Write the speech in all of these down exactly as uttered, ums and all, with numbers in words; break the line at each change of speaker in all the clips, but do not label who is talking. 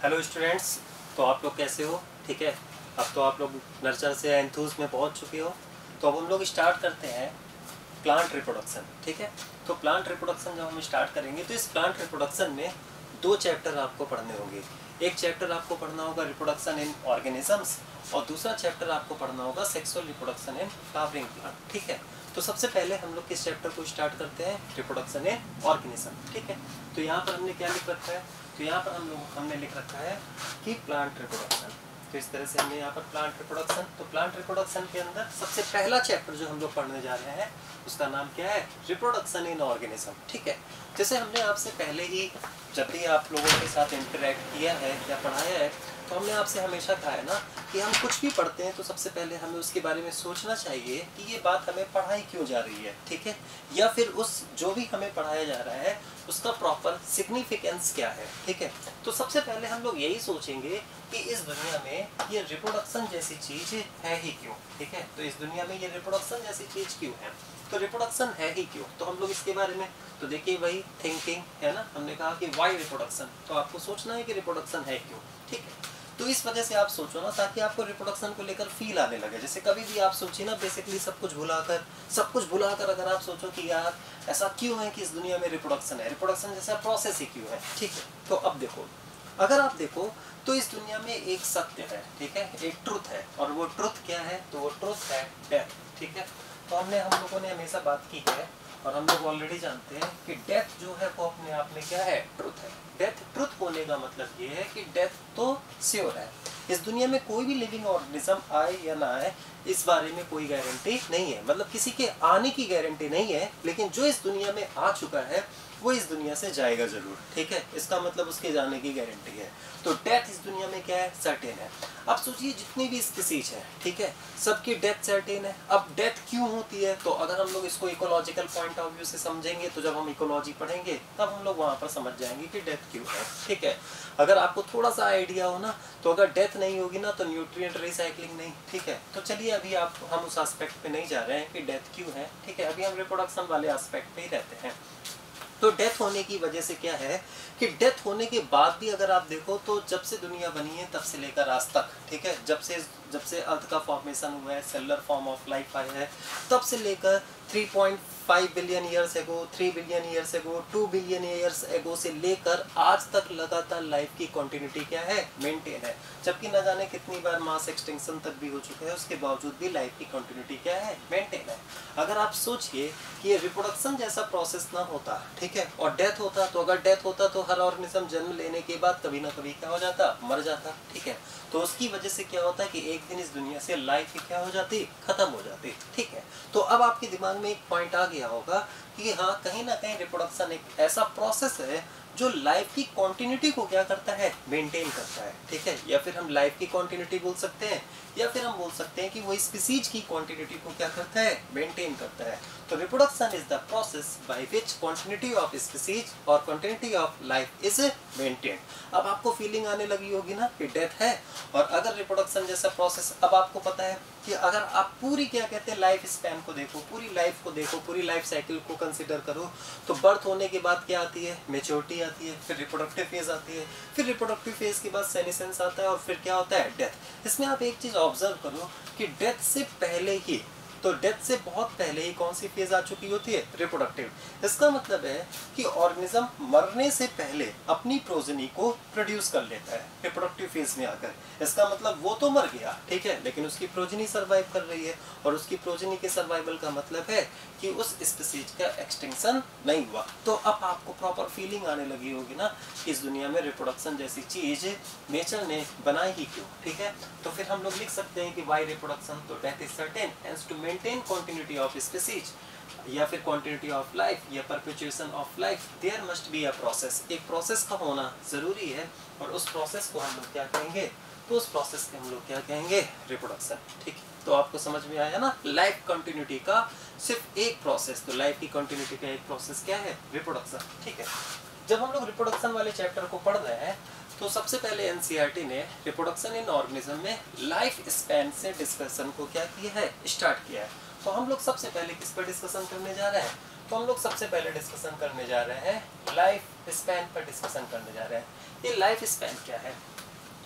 Hello students, तो आप लोग कैसे हो? ठीक है, अब तो आप लोग नर्चर से एंथूज में पहुंच चुके हो। तो अब हम लोग स्टार्ट करते हैं प्लांट रिप्रोडक्शन। ठीक है, तो प्लांट रिप्रोडक्शन जब हम स्टार्ट करेंगे तो इस प्लांट रिप्रोडक्शन में दो चैप्टर आपको पढ़ने होंगे। एक चैप्टर आपको पढ़ना होगा रिप्रोडक्शन इन ऑर्गेनिजम्स और दूसरा चैप्टर आपको पढ़ना होगा sexual reproduction in flowering plant. ठीक है, तो सबसे पहले हम लोग किस चैप्टर को स्टार्ट करते हैं? Reproduction in organism. ठीक है, तो यहाँ पर हमने क्या लिख रखा है? तो यहाँ पर हम लोग हमने लिख रखा है कि प्लांट रिप्रोडक्शन। तो इस तरह से हमने यहाँ पर प्लांट रिप्रोडक्शन, तो प्लांट रिप्रोडक्शन के अंदर सबसे पहला चैप्टर जो हम लोग पढ़ने जा रहे हैं उसका नाम क्या है? Reproduction in organism. ठीक है, जैसे हमने आपसे पहले ही जब भी आप लोगों के साथ इंटरेक्ट किया है या पढ़ाया है तो हमने आपसे हमेशा कहा है ना कि हम कुछ भी पढ़ते हैं तो सबसे पहले हमें उसके बारे में सोचना चाहिए कि ये बात हमें पढ़ाई क्यों जा रही है। ठीक है, या फिर उस जो भी हमें पढ़ाया जा रहा है उसका प्रॉपर सिग्निफिकेंस क्या है। ठीक है, तो सबसे पहले हम लोग यही सोचेंगे कि इस दुनिया में ये रिप्रोडक्शन जैसी चीज है ही क्यों। ठीक है, तो इस दुनिया में ये रिप्रोडक्शन जैसी चीज क्यों है, तो रिप्रोडक्शन है ही क्यों, तो हम लोग इसके बारे में तो देखिए वही थिंकिंग है ना। हमने कहा कि वाई रिप्रोडक्शन, तो आपको सोचना है कि रिप्रोडक्शन है क्यों। ठीक है, तो इस वजह से आप सोचो ना ताकि आपको रिप्रोडक्शन को लेकर फील आने लगे। जैसे कभी भी आप सोचिए ना, बेसिकली सब कुछ भुलाकर सब कुछ भुलाकर अगर आप सोचो कि यार ऐसा क्यों है कि इस दुनिया में रिप्रोडक्शन है, रिप्रोडक्शन जैसा प्रोसेस ही क्यों है। ठीक है, तो अब देखो, अगर आप देखो तो इस दुनिया में एक सत्य है। ठीक है, एक ट्रुथ है, और वो ट्रुथ क्या है? तो वो ट्रुथ है डेथ। ठीक है, तो हमने हम लोगों ने हमेशा बात की है और हम लोग ऑलरेडी जानते हैं कि डेथ जो है वो अपने आप में क्या है? ट्रुथ है। डेथ ट्रुथ होने का मतलब ये है कि डेथ तो श्योर है। इस दुनिया में कोई भी लिविंग ऑर्गेनिज्म आए या ना आए इस बारे में कोई गारंटी नहीं है, मतलब किसी के आने की गारंटी नहीं है, लेकिन जो इस दुनिया में आ चुका है वो इस दुनिया से जाएगा जरूर। ठीक है, इसका मतलब उसके जाने की गारंटी है। तो डेथ इस दुनिया में क्या है? सर्टेन है। अब सोचिए जितनी भी स्पीसीज है, ठीक है, सबकी डेथ सर्टेन है। अब डेथ क्यों होती है? तो अगर हम लोग इसको इकोलॉजिकल पॉइंट ऑफ व्यू से समझेंगे तो जब हम इकोलॉजी पढ़ेंगे तब हम लोग वहां पर समझ जाएंगे कि डेथ क्यों है। ठीक है, अगर आपको थोड़ा सा आइडिया हो ना, तो अगर डेथ नहीं होगी ना तो न्यूट्रिएंट रिसाइकलिंग नहीं। ठीक है, तो चलिए अभी आप हम उस एस्पेक्ट पे नहीं जा रहे हैं कि डेथ क्यों है। ठीक है, अभी हम रिप्रोडक्शन वाले एस्पेक्ट पे ही रहते हैं। तो डेथ होने की वजह से क्या है कि डेथ होने के बाद भी अगर आप देखो तो जब से दुनिया बनी है तब से लेकर आज तक, ठीक है, जब से जब से अर्थ का फॉर्मेशन हुआ है, सेलुलर फॉर्म ऑफ लाइफ आया है, तब से लेकर three point five billion years ago, three billion years ago, two billion years ago से लेकर आज तक लगातार लाइफ की कंटिन्यूटी क्या है? मेंटेन है। जबकि न जाने कितनी बार मास एक्सटिंक्शन तक भी हो चुका है, उसके बावजूद भी लाइफ की कंटिन्यूटी क्या है? मेंटेन है। अगर आप सोचिए कि ये रिप्रोडक्शन जैसा प्रोसेस ना होता, ठीक है, और डेथ होता, तो अगर डेथ होता तो हर ऑर्गेनिज्म जन्म लेने के बाद कभी ना कभी क्या हो जाता? मर जाता। ठीक है, तो उसकी वजह से क्या होता है कि एक दिन इस दुनिया से लाइफ क्या हो जाती? खत्म हो जाती। ठीक है, तो अब आपके दिमाग में एक पॉइंट आ गया होगा कि हाँ, कहीं ना कहीं रिप्रोडक्शन एक ऐसा प्रोसेस है जो लाइफ की कंटिन्यूटी को क्या करता है? मेंटेन करता है। ठीक है, या फिर हम लाइफ की कंटिन्यूटी बोल सकते हैं, या फिर हम बोल सकते हैं कि वो स्पीसीज की कंटिन्यूटी को क्या करता है? मेंटेन करता है। तो reproduction is the process by which continuity of species और continuity of life is maintain. अब आपको फीलिंग आने लगी होगी ना कि डेथ है, और अगर रिप्रोडक्शन जैसा प्रोसेस, अब आपको पता है कि अगर आप पूरी क्या कहते हैं लाइफ स्पैन को देखो, पूरी लाइफ को देखो, पूरी लाइफ साइकिल को कंसीडर करो, तो बर्थ होने के बाद क्या आती है? मैच्योरिटी आती है, फिर रिप्रोडक्टिव फेज आती है, फिर रिप्रोडक्टिव फेज के बाद सेनेसेंस आता है, और फिर क्या होता है? डेथ। इसमें आप एक चीज ऑब्जर्व करो कि डेथ से पहले ही, तो डेथ से बहुत पहले ही कौन सी फेज आ चुकी होती है? रिप्रोडक्टिव। इसका मतलब है कि ऑर्गेनिज्म मरने से पहले अपनी प्रोजेनी को प्रोड्यूस कर लेता है रिप्रोडक्टिव फेज में आकर। इसका मतलब वो तो मर गया, ठीक है, लेकिन उसकी प्रोजेनी सर्वाइव कर रही है, और उसकी प्रोजेनी के सर्वाइवल का मतलब है कि उस स्पीसीज का एक्सटिंक्शन नहीं हुआ। तो अब आपको प्रॉपर फीलिंग आने लगी होगी ना कि इस दुनिया में रिप्रोडक्शन जैसी चीज नेचर ने बनाई ही क्यों। ठीक है, तो फिर हम लोग लिख सकते हैं कि वाई रिप्रोडक्शन, तो death is certain hence to maintain continuity of species, या फिर कंटिन्यूटी ऑफ लाइफ या perpetuation of life, there must be a process. एक प्रोसेस का होना जरूरी है, और उस प्रोसेस को हम लोग क्या कहेंगे? तो उस प्रोसेस के हम लोग क्या कहेंगे? रिप्रोडक्शन। ठीक है, तो आपको समझ में आया ना, लाइफ कंटिन्यूटी का सिर्फ एक प्रोसेस, तो लाइफ की कंटिन्यूटी का एक प्रोसेस क्या है? रिप्रोडक्शन। ठीक है, जब हम लोग रिप्रोडक्शन वाले चैप्टर को पढ़ रहे हैं तो सबसे पहले एनसीईआरटी ने रिप्रोडक्शन इन ऑर्गेनिज्म में लाइफ स्पैन से डिस्कशन को क्या किया है? स्टार्ट किया है। तो हम लोग सबसे पहले किस पर डिस्कशन करने जा रहे हैं? तो हम लोग सबसे पहले डिस्कशन करने जा रहे हैं लाइफ स्पैन पर डिस्कशन करने जा रहे हैं। ये लाइफ स्पैन क्या है?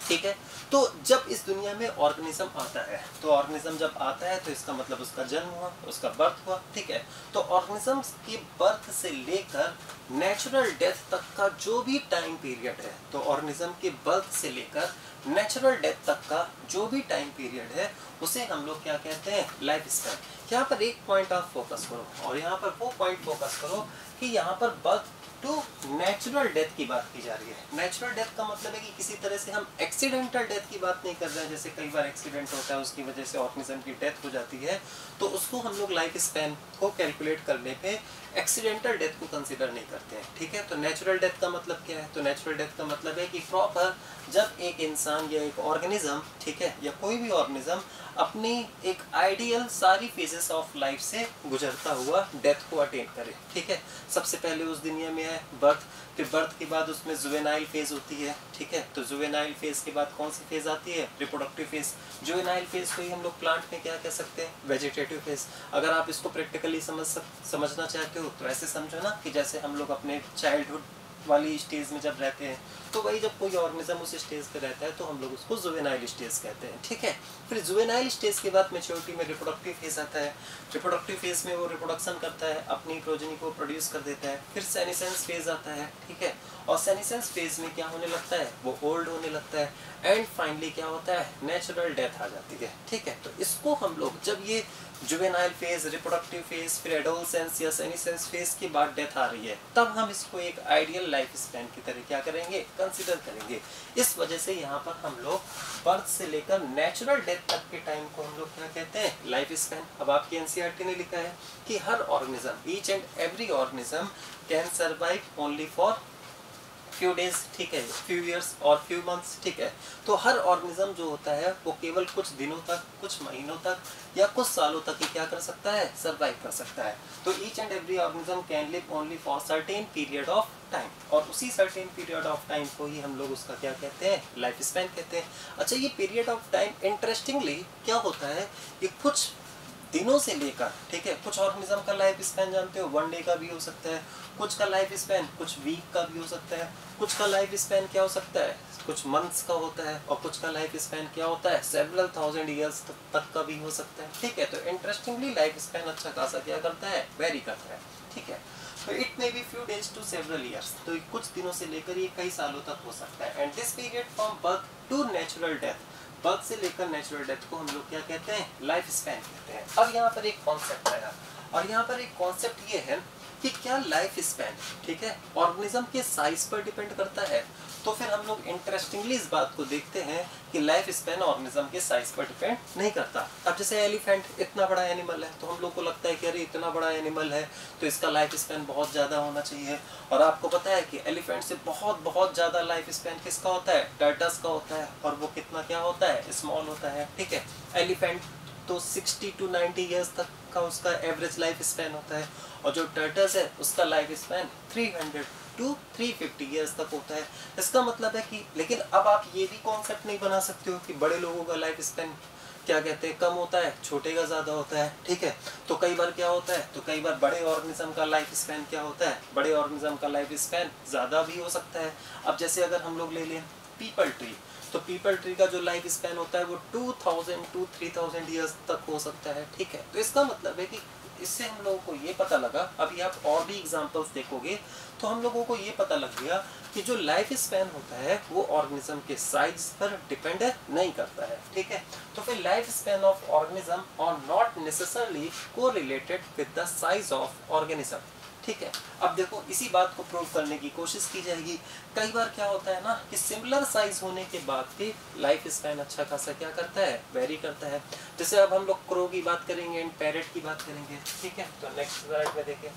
ठीक है। तो जब इस दुनिया में ऑर्गेनिज्म आता है, तो ऑर्गेनिज्म जब आता है तो इसका मतलब उसका जन्म हुआ, उसका बर्थ हुआ, ठीक है। तो ऑर्गेनिज्म के बर्थ से लेकर नेचुरल डेथ तक का जो भी टाइम पीरियड है, तो ऑर्गेनिज्म के बर्थ से लेकर नेचुरल डेथ तक का जो भी टाइम पीरियड है उसे हम लोग क्या कहते हैं, लाइफ स्पैन। यहाँ पर एक पॉइंट आप फोकस करो और यहाँ पर वो पॉइंट फोकस करो कि यहाँ पर बर्थ टू नेचुरल डेथ की बात की जा रही है। नेचुरल डेथ का मतलब है कि किसी तरह से हम एक्सीडेंटल डेथ की बात नहीं कर रहे हैं, जैसे कई बार एक्सीडेंट होता है उसकी वजह से ऑर्गेनिज्म की डेथ हो जाती है, तो उसको हम लोग लाइफ स्पैन को कैलकुलेट करने पे एक्सीडेंटल डेथ को कंसीडर नहीं करते हैं, ठीक है। तो नेचुरल डेथ का मतलब क्या है, तो नेचुरल डेथ का मतलब है कि प्रॉपर जब एक इंसान या एक ऑर्गेनिज्म, ठीक है, या कोई भी ऑर्गेनिज्म अपनी एक आइडियल सारी फेजेस ऑफ लाइफ से गुजरता हुआ डेथ को अटेन करे, ठीक है। सबसे पहले उस दुनिया में है बर्थ, फिर बर्थ के बाद उसमें जुवेनाइल फेज होती है, ठीक है। तो जुवेनाइल फेज के बाद कौन सी फेज आती है, रिप्रोडक्टिव फेज। जुवेनाइल फेज को ही हम लोग प्लांट में क्या कह सकते हैं, वेजिटेटिव फेज। अगर आप इसको प्रैक्टिकली समझ सक, समझना चाहते हो तो ऐसे समझो ना कि जैसे हम लोग अपने चाइल्डहुड वाली स्टेज में जब रहते हैं, तो वही जब कोई ऑर्गेनिज्म उस स्टेज पे रहता है तो हम लोग उसको जुवेनाइल स्टेज कहते हैं, ठीक है। फिर जुवेनाइल स्टेज के बाद मैच्योरिटी में रिप्रोडक्टिव फेज आता है। रिप्रोडक्टिव फेज में वो रिप्रोडक्शन करता है, अपनी प्रोजेनी को प्रोड्यूस कर देता है। फिर सेनिसेंस फेज आता है, ठीक है। और सेनिसेंस फेज में क्या होने लगता है, वो ओल्ड होने लगता है। एंड फाइनली क्या होता है, नेचुरल डेथ आ जाती है, ठीक है। तो इसको हम लोग जब ये जुवेनाइल फेज, रिप्रोडक्टिव फेज, फिर एडोलसेंस या सेनिसेंस फेज के बाद डेथ आ रही है, तब हम इसको एक आइडियल लाइफ स्पैन की तरह क्या करेंगे, कंसीडर करेंगे। इस वजह से यहाँ पर हम लोग बर्थ से लेकर नेचुरल डेथ तक के टाइम को हम लोग क्या कहते हैं, लाइफ स्पैन। अब आपकी एनसीईआरटी ने लिखा है कि हर organism, each and every organism can survive only for few days, ठीक है, फ्यू इयर्स और फ्यू मंथ्स, ठीक है। तो हर ऑर्गेनिज्म जो होता है वो केवल कुछ दिनों तक, कुछ महीनों तक या कुछ सालों तक ही क्या कर सकता है, सरवाइव कर सकता है। तो each and every organism can live only for certain period of time, और उसी सर्टेन पीरियड ऑफ टाइम को ही हम लोग उसका क्या कहते हैं, लाइफ स्पैन कहते हैं। अच्छा, ये पीरियड ऑफ टाइम इंटरेस्टिंगली क्या होता है, ये कुछ दिनों से लेकर, ठीक है, कुछ ऑर्गेनिज्म का लाइफ स्पैन जानते हो वन डे का भी हो सकता है, कुछ का लाइफ स्पैन कुछ वीक का भी हो सकता है, कुछ का लाइफ स्पैन क्या हो सकता है, कुछ मंथ्स का होता है, और कुछ का लाइफ स्पैन क्या होता है, सेवरल थाउजेंड ईयर्स तक का भी हो सकता है, ठीक है। तो इंटरेस्टिंगली लाइफ स्पैन अच्छा खासा क्या करता है, वेरी करता है, ठीक है। तो it may be few days to several years, तो कुछ दिनों से लेकर ये कई सालों तक हो सकता है। And this period from birth to natural death, birth से लेकर नेचुरल डेथ को हम लोग क्या कहते हैं, लाइफ स्पैन कहते हैं। अब यहाँ पर एक कॉन्सेप्ट आया, और यहाँ पर एक कॉन्सेप्ट ये है कि क्या लाइफ स्पैन, ठीक है, ऑर्गेनिज्म के साइज पर डिपेंड करता है। तो फिर हम लोग इंटरेस्टिंगली इस बात को देखते हैं कि लाइफ स्पैन ऑर्गेनिज्म के साइज पर डिपेंड नहीं करता। अब जैसे एलिफेंट इतना बड़ा एनिमल है, तो हम लोग को लगता है कि अरे इतना बड़ा एनिमल है तो इसका लाइफ स्पैन बहुत ज़्यादा होना चाहिए। और आपको पता है कि एलिफेंट से बहुत बहुत ज़्यादा लाइफ स्पैन किसका होता है, टर्टस का होता है, और वो कितना क्या होता है, स्मॉल होता है, ठीक है। एलिफेंट तो सिक्सटी टू नाइन्टी ईयर्स तक का उसका एवरेज लाइफ स्पैन होता है, और जो टर्टस है उसका life span three hundred to three fifty years तक होता है। इसका मतलब है कि, लेकिन अब आप ये भी कॉन्सेप्ट नहीं बना सकते हो कि बड़े लोगों का लाइफ स्पैन क्या कहते हैं, कम होता है, छोटे का ज़्यादा होता है, ठीक है। तो कई बार क्या होता है, तो कई बार बड़े ऑर्गेनिज्म का लाइफ स्पैन क्या होता है, बड़े ऑर्गेनिज्म का लाइफ स्पैन ज़्यादा भी हो सकता है। अब जैसे अगर हम लोग ले लें पीपल ट्री, तो पीपल ट्री का जो लाइफ स्पैन होता है वो two thousand to three thousand years तक हो सकता है, ठीक है। तो इसका मतलब है कि इससे हम लोगों को ये पता लगा, अभी आप और भी एग्जांपल्स देखोगे तो हम लोगों को ये पता लग गया कि जो लाइफ स्पैन होता है वो ऑर्गेनिज्म के साइज पर डिपेंड नहीं करता है, ठीक है। तो फिर life span of organism are not necessarily correlated with the size of organism, ठीक है। अब देखो इसी बात को प्रूव करने की कोशिश की जाएगी। कई बार क्या होता है ना कि सिमिलर साइज होने के बाद भी लाइफ स्पैन अच्छा खासा क्या करता है, वेरी करता है। जैसे अब हम लोग क्रो की बात करेंगे एंड पैरेट की बात करेंगे, ठीक है। तो नेक्स्ट स्लाइड में देखें,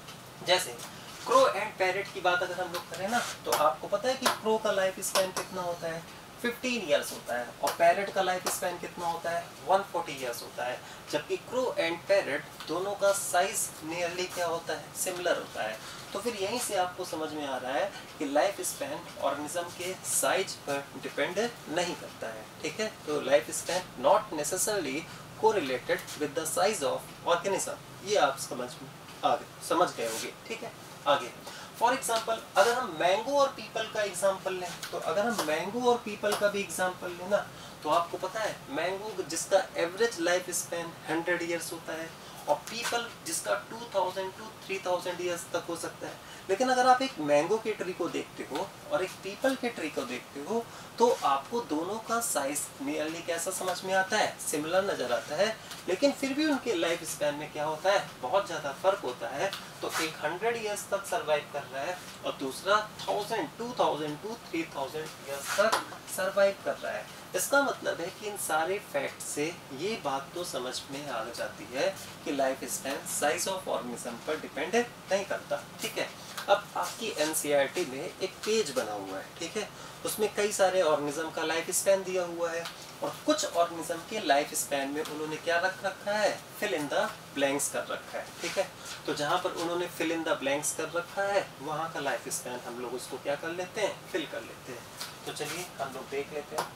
जैसे क्रो एंड पैरेट की बात अगर हम लोग करें ना, तो आपको पता है कि क्रो का लाइफ स्पैन कितना होता है, फिफ्टीन इयर्स होता है, और पैरेट का लाइफ स्पैन कितना होता है, वन फोर्टी इयर्स होता है। जबकि क्रो एंड पैरेट दोनों का साइज नियरली क्या होता है, सिमिलर होता है। तो फिर यहीं से आपको समझ में आ रहा है कि लाइफ स्पैन ऑर्गेनिज्म के साइज पर डिपेंड नहीं करता है, ठीक है। तो life span not necessarily correlated with the size of organism, ये आप समझ आ गए, समझ गए होंगे, ठीक है। आगे फॉर एग्जाम्पल अगर हम मैंगो और पीपल का एग्जाम्पल लें, तो अगर हम मैंगो और पीपल का भी एग्जाम्पल लें ना, तो आपको पता है मैंगो जिसका average life span hundred years होता है और पीपल जिसका two thousand to three thousand years तक हो सकता है। लेकिन अगर आप एक मैंगो के ट्री को देखते हो और एक पीपल के ट्री को देखते हो, तो आपको दोनों का साइज नियरली कैसा समझ में आता है, सिमिलर नजर आता है, लेकिन फिर भी उनके लाइफ स्पैन में क्या होता है, बहुत ज़्यादा फर्क होता है। तो एक हंड्रेड ईयर्स तक सरवाइव कर रहा है और दूसरा thousand two thousand to three thousand years तक सरवाइव कर रहा है। इसका मतलब है कि इन सारे फैक्ट से ये बात तो समझ में आ जाती है कि life span size of organism पर डिपेंड नहीं करता। ठीक है, अब आपकी एनसीईआरटी में एक पेज बना हुआ है, ठीक है, उसमें कई सारे ऑर्गेनिज्म का लाइफ स्पैन दिया हुआ है और कुछ ऑर्गेनिज्म के लाइफ स्पैन में उन्होंने क्या रख रखा है, फिल इन द ब्लैंक्स कर रखा है। ठीक है, तो जहाँ पर उन्होंने फिल इन द ब्लैंक्स कर रखा है वहाँ का लाइफ स्पैन हम लोग उसको क्या कर लेते हैं, फिल कर लेते हैं। तो चलिए हम लोग देख लेते हैं।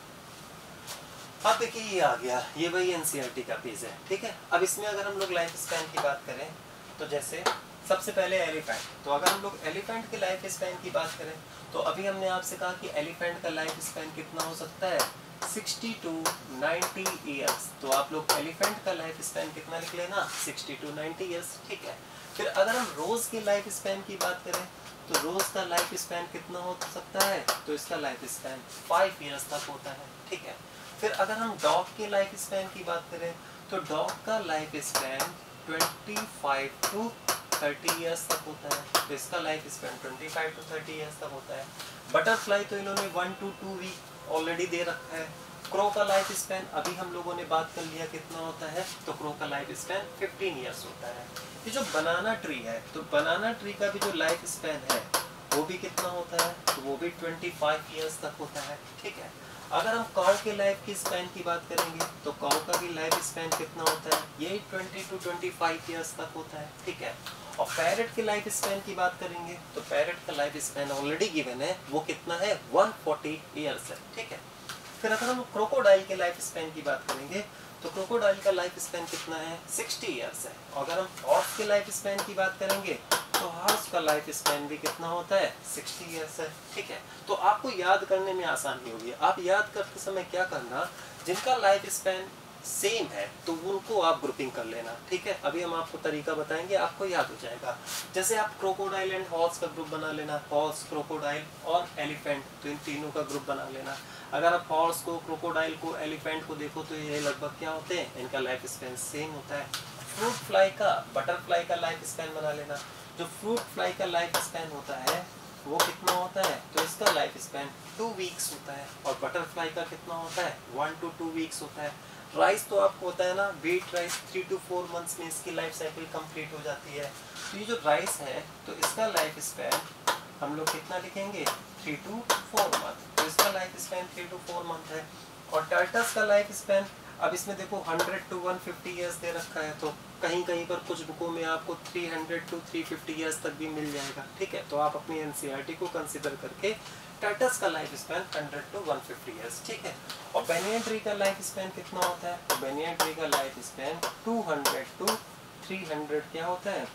अब देखिए ये आ गया, ये वही एनसीईआरटी का पेज है। ठीक है, अब इसमें अगर हम लोग लाइफ स्पैन की बात करें तो जैसे सबसे पहले एलिफेंट, तो अगर हम लोग एलिफेंट के लाइफ स्पैन की बात करें तो अभी हमने आपसे कहा कि एलिफेंट का लाइफ स्पैन कितना हो सकता है, सिक्सटी टू नाइंटी ईयर्स। तो आप लोग एलिफेंट का लाइफ स्पैन कितना लिख लेना, सिक्सटी टू नाइंटी ईयर्स। ठीक है, फिर अगर हम रोज के लाइफ स्पैन की बात करें तो रोज का लाइफ स्पैन कितना हो सकता है, तो इसका लाइफ स्पैन फाइव ईयर्स तक होता है। ठीक है, फिर अगर हम डॉग के लाइफ स्पैन की बात करें तो डॉग का life span twenty five to thirty years तक होता है, तो इसका life span twenty five to thirty years तक होता है। बटरफ्लाई तो इन्होंने one to two week already दे रखा है। क्रो का लाइफ स्पैन अभी हम लोगों ने बात कर लिया कितना होता है, तो क्रो का लाइफ स्पैन फिफ्टीन इयर्स होता है। ये जो बनाना ट्री है, तो बनाना ट्री का भी जो लाइफ स्पैन है वो भी कितना होता है, तो वो भी ट्वेंटी फाइव इयर्स तक होता है। ठीक है, अगर हम काऊ के लाइफ की स्पैन की बात करेंगे तो काऊ का भी लाइफ स्पैन कितना होता है, यही twenty to twenty five years तक होता है। ठीक है, और पैरेट के लाइफ स्पैन की बात करेंगे तो पैरेट का लाइफ स्पैन ऑलरेडी गिवन है, वो कितना है, वन फोर्टी इयर्स है। ठीक है, फिर अगर हम क्रोकोडाइल के लाइफ स्पैन की बात करेंगे तो क्रोकोडाइल का लाइफ स्पैन कितना है, सिक्सटी इयर्स है। और अगर हम हॉर्स के लाइफ स्पैन की बात करेंगे तो हॉर्स का लाइफ स्पैन भी कितना होता है, सिक्सटी इयर्स है। ठीक है, तो आपको याद करने में आसानी होगी। आप याद करते समय क्या करना, जिनका लाइफ स्पैन सेम है तो उनको आप ग्रुपिंग कर लेना। ठीक है, अभी हम आपको तरीका बताएंगे, आपको याद हो जाएगा। जैसे आप क्रोकोडाइल एंड हॉर्स का ग्रुप बना लेना, हॉर्स, क्रोकोडाइल और एलिफेंट, तो इन तीनों का ग्रुप बना लेना। अगर आप हॉर्स को, क्रोकोडाइल को, एलिफेंट को देखो तो ये लगभग क्या होते हैं, इनका लाइफ स्पैन सेम होता है। फ्रूट फ्लाई का, बटरफ्लाई का लाइफ स्पैन बना लेना। जो फ्रूट फ्लाई का लाइफ स्पैन होता है वो कितना होता है, तो इसका लाइफ स्पैन टू वीक्स होता है। और बटरफ्लाई का कितना होता है, वन टू टू वीक्स होता है। राइस तो आपको होता है ना, wheat rice, three to four months में इसकी लाइफ साइकिल कंप्लीट हो जाती है। तो ये जो राइस है तो इसका लाइफ स्पैन हम लोग कितना लिखेंगे, थ्री टू फोर मंथ, तो इसका life span three to four month है। और टर्टस का लाइफ स्पैन, अब इसमें देखो hundred to one fifty years दे रखा है, तो कहीं कहीं पर कुछ बुकों में आपको three hundred to three fifty years तक भी मिल जाएगा। ठीक है, तो आप अपनी एनसीईआरटी को कंसीडर करके टर्टस का life span hundred to one fifty years. ठीक है, और बेनियन ट्री का लाइफ स्पैन कितना होता है, तो बेनियन ट्री का life span two hundred to three hundred क्या होता है,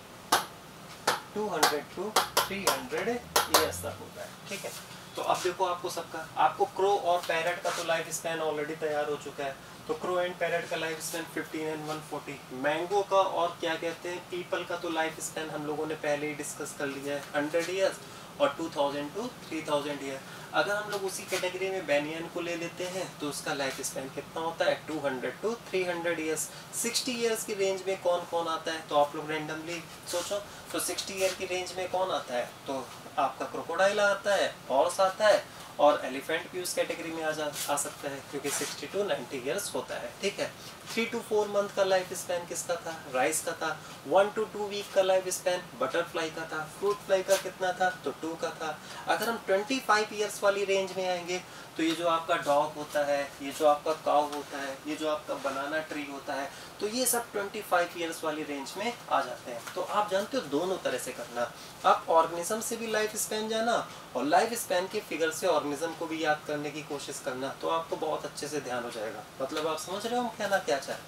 two hundred to three hundred years तक होता है। ठीक है, तो अब देखो आपको सबका, आपको क्रो और पैरेट का तो लाइफ स्पैन ऑलरेडी तैयार हो चुका है। तो क्रो एंड पैरेट का life span fifteen and one forty. Mango का और क्या कहते हैं, पीपल का तो लाइफ स्पैन हम लोगों ने पहले ही डिस्कस कर लिया है, हंड्रेड इयर्स और two thousand to three thousand year. अगर हम लोग उसी कैटेगरी में बेनियन को ले लेते हैं तो उसका लाइफ स्पैन कितना होता है, two hundred to three hundred years. Sixty years की रेंज में कौन कौन आता है, तो आप लोग रैंडमली सोचो, तो सिक्सटी ईयर की रेंज में कौन आता है, तो आपका क्रोकोडाइल आता है, हॉर्स आता है और एलिफेंट भी उस कैटेगरी में आ जा आ सकता है क्योंकि सिक्सटी टू नाइंटी इयर्स होता है। ठीक है, थ्री टू फोर मंथ का लाइफ स्पैन किसका था, राइस का था। वन टू टू वीक का लाइफ स्पैन बटरफ्लाई का था। फ्रूट फ्लाई का कितना था, तो टू का था। अगर हम ट्वेंटी फाइव इयर्स वाली रेंज में आएंगे तो ये जो आपका डॉग होता है, ये जो आपका काऊ होता है, ये जो आपका बनाना ट्री होता है, तो ये सब ट्वेंटी फाइव इयर्स वाली रेंज में आ जाते हैं। तो आप जानते हो दोनों तरह से करना, आप ऑर्गेनिज्म से भी लाइफ स्पैन जाना और लाइफ स्पैन के फिगर से ऑर्गेनिज्म को भी याद करने की कोशिश करना, तो आपको बहुत अच्छे से ध्यान हो जाएगा। मतलब आप समझ रहे हो हम कहना क्या चाहते हैं।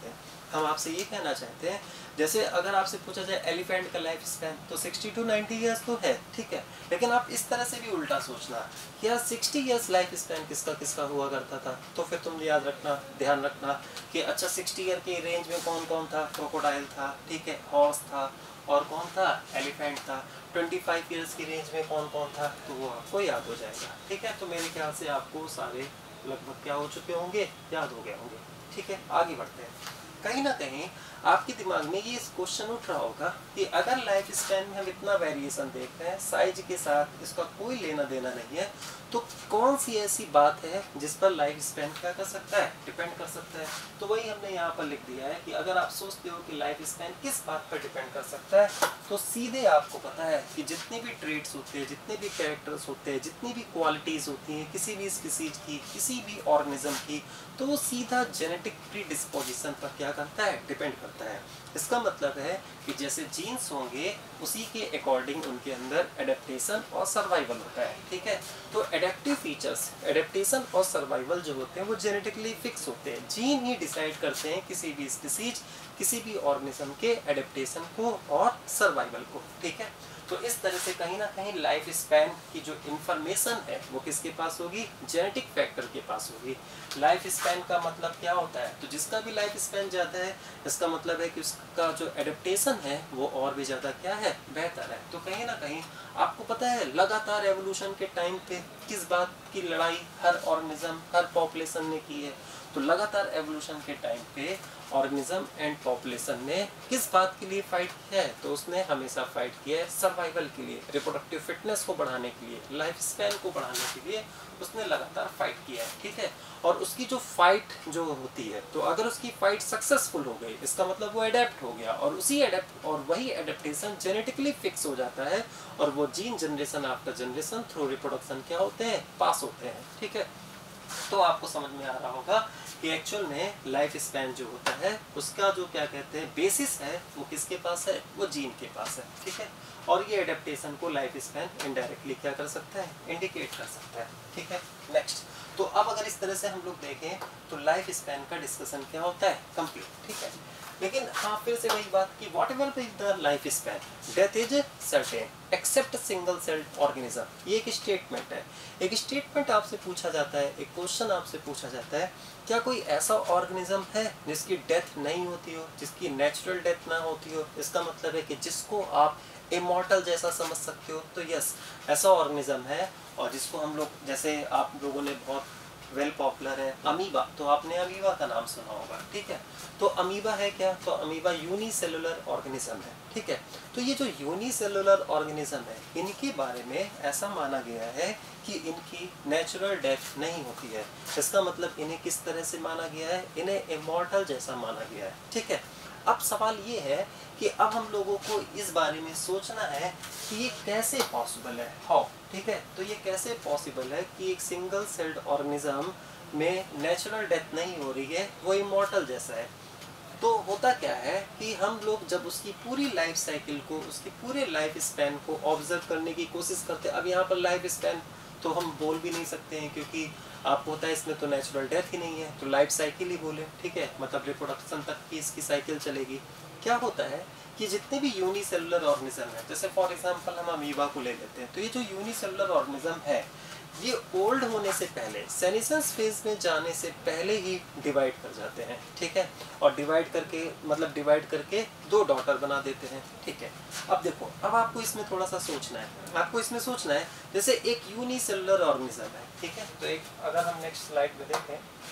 हम आपसे ये कहना चाहते हैं, जैसे अगर आपसे पूछा जाए एलिफेंट का लाइफ स्पैन तो सिक्सटी टू नाइन्टी ईयर्स तो है, ठीक है, लेकिन आप इस तरह से भी उल्टा सोचना कि यार सिक्सटी ईयर्स लाइफ स्पैन किसका किसका हुआ करता था, तो फिर तुम याद रखना, ध्यान रखना कि अच्छा सिक्सटी ईयर के रेंज में कौन कौन था, क्रोकोडाइल था, ठीक है, हॉर्स था, और कौन था, एलिफेंट था। ट्वेंटी फाइव ईयर्स की रेंज में कौन कौन था, तो वो आपको याद हो जाएगा, ठीक है। तो मेरे ख्याल से आपको सारे लगभग क्या हो चुके होंगे, याद हो गए होंगे, ठीक है। आगे बढ़ते हैं। कहीं ना कहीं आपके दिमाग में ये क्वेश्चन उठ रहा होगा कि अगर लाइफ स्पैन में हम इतना वेरिएशन देख रहे हैं, साइज के साथ इसका कोई लेना देना नहीं है, तो कौन सी ऐसी बात है जिस पर लाइफ स्पैन क्या कर सकता है, डिपेंड कर सकता है। तो वही हमने यहाँ पर लिख दिया है कि अगर आप सोचते हो कि लाइफ स्पैन किस बात पर डिपेंड कर सकता है, तो सीधे आपको पता है कि जितने भी ट्रेट्स होते हैं, जितने भी कैरेक्टर्स होते हैं, जितनी भी क्वालिटीज़ होती हैं किसी भी स्पीसीज की, किसी भी ऑर्गेनिज्म की, तो वो सीधा जेनेटिक प्रीडिस्पोजिशन पर क्या करता है, डिपेंड करता है। इसका मतलब है कि जैसे जीन्स होंगे उसी के अकॉर्डिंग उनके अंदर एडेप्टेशन और सर्वाइवल होता है, ठीक है। तो एडेप्टिव फीचर्स, एडेप्टेशन और सर्वाइवल जो होते हैं वो जेनेटिकली फिक्स होते हैं। जीन ही डिसाइड करते हैं किसी भी स्पीसीज, किसी भी ऑर्गेनिज्म के एडेप्टेशन को और सर्वाइवल को, ठीक है। तो इस तरह से कहीं ना कहीं लाइफ स्पैन की जो इंफॉर्मेशन है वो किसके पास होगी, जेनेटिक फैक्टर के पास होगी। लाइफ स्पैन का मतलब क्या होता है, तो जिसका भी लाइफ स्पैन ज़्यादा है इसका मतलब है कि उसका जो एडेप्टेशन है वो और भी ज़्यादा क्या है, बेहतर है। तो कहीं ना कहीं आपको पता है लगातार एवोल्यूशन के टाइम पे किस बात की लड़ाई हर ऑर्गेनिज्म, हर पॉपुलेशन ने की है, तो लगातार एवोल्यूशन के टाइम पे ऑर्गेनिज्म एंड पॉपुलेशन ने किस बात के लिए फाइट किया है, तो उसने हमेशा फाइट किया है सर्वाइवल के लिए, रिप्रोडक्टिव फिटनेस को बढ़ाने के लिए, लाइफ स्पैन को बढ़ाने के लिए उसने लगातार फाइट किया है, ठीक है। और उसकी जो फाइट जो होती है, तो अगर उसकी फाइट सक्सेसफुल हो गई इसका मतलब वो अडेप्ट हो गया, और उसी अडेप्ट और वही एडेप्टेशन जेनेटिकली फिक्स हो जाता है, और वो gene generation after generation through reproduction क्या होते हैं, पास होते हैं, ठीक है। तो आपको समझ में आ रहा होगा कि एक्चुअल में लाइफ स्पैन जो होता है उसका जो क्या कहते हैं बेसिस है वो किसके पास है, वो जीन के पास है, ठीक है। और ये एडेप्टेशन को लाइफ स्पैन इनडायरेक्टली क्या कर सकता है, इंडिकेट कर सकता है, ठीक है। नेक्स्ट, तो अब अगर इस तरह से हम लोग देखें तो लाइफ स्पैन का डिस्कशन क्या होता है, कंप्लीट, ठीक है। लेकिन हाँ फिर से वही बात कि whatever is the life span, death is certain except single celled organism, ये एक स्टेटमेंट है। एक स्टेटमेंट आपसे पूछा जाता है, एक क्वेश्चन आपसे पूछा जाता है, क्या कोई ऐसा ऑर्गेनिज्म है जिसकी डेथ नहीं होती हो, जिसकी नेचुरल डेथ ना होती हो, इसका मतलब है कि जिसको आप इमॉर्टल जैसा समझ सकते हो, तो यस ऐसा ऑर्गेनिज्म है। और जिसको हम लोग, जैसे आप लोगों ने बहुत वेल पॉपुलर है अमीबा, तो आपने अमीबा का नाम सुना होगा, ठीक है। तो अमीबा है क्या, तो अमीबा यूनिसेलुलर ऑर्गेनिज्म है, ठीक है। तो ये जो यूनिसेलुलर ऑर्गेनिज्म है इनके बारे में ऐसा माना गया है कि इनकी नेचुरल डेथ नहीं होती है। इसका मतलब इन्हें किस तरह से माना गया है, इन्हें इमॉर्टल जैसा माना गया है, ठीक है। अब सवाल ये है कि अब हम लोगों को इस बारे में सोचना है कि ये कैसे पॉसिबल है, हाउ, ठीक है। तो ये कैसे पॉसिबल है कि एक सिंगल सेल्ड ऑर्गेनिज्म में नेचुरल डेथ नहीं हो रही है, वो इमॉर्टल जैसा है। तो होता क्या है कि हम लोग जब उसकी पूरी लाइफ साइकिल को, उसकी पूरे लाइफ स्पैन को ऑब्जर्व करने की कोशिश करते हैं, अब यहाँ पर लाइफ स्पैन तो हम बोल भी नहीं सकते हैं क्योंकि आपको होता है इसमें तो नेचुरल डेथ ही नहीं है, तो लाइफ साइकिल ही बोले, ठीक है, मतलब रिप्रोडक्शन तक की इसकी साइकिल चलेगी। क्या होता है कि जितने भी यूनिसेलुलर ऑर्गेनिज्म है, जैसे फॉर एग्जांपल हम अमीबा को ले लेते हैं, तो ये जो यूनिसेलुलर ऑर्गेनिज्म है ये ओल्ड होने से पहले, सेनेसेंस फेज में जाने से पहले ही डिवाइड कर जाते हैं, ठीक है। और डिवाइड करके मतलब डिवाइड करके दो डॉटर बना देते हैं, ठीक है। अब देखो, अब आपको इसमें थोड़ा सा सोचना है, आपको इसमें सोचना है जैसे एक यूनिसेलुलर ऑर्गेनिज्म है, ठीक है। तो एक अगर हम नेक्स्ट स्लाइड में देखें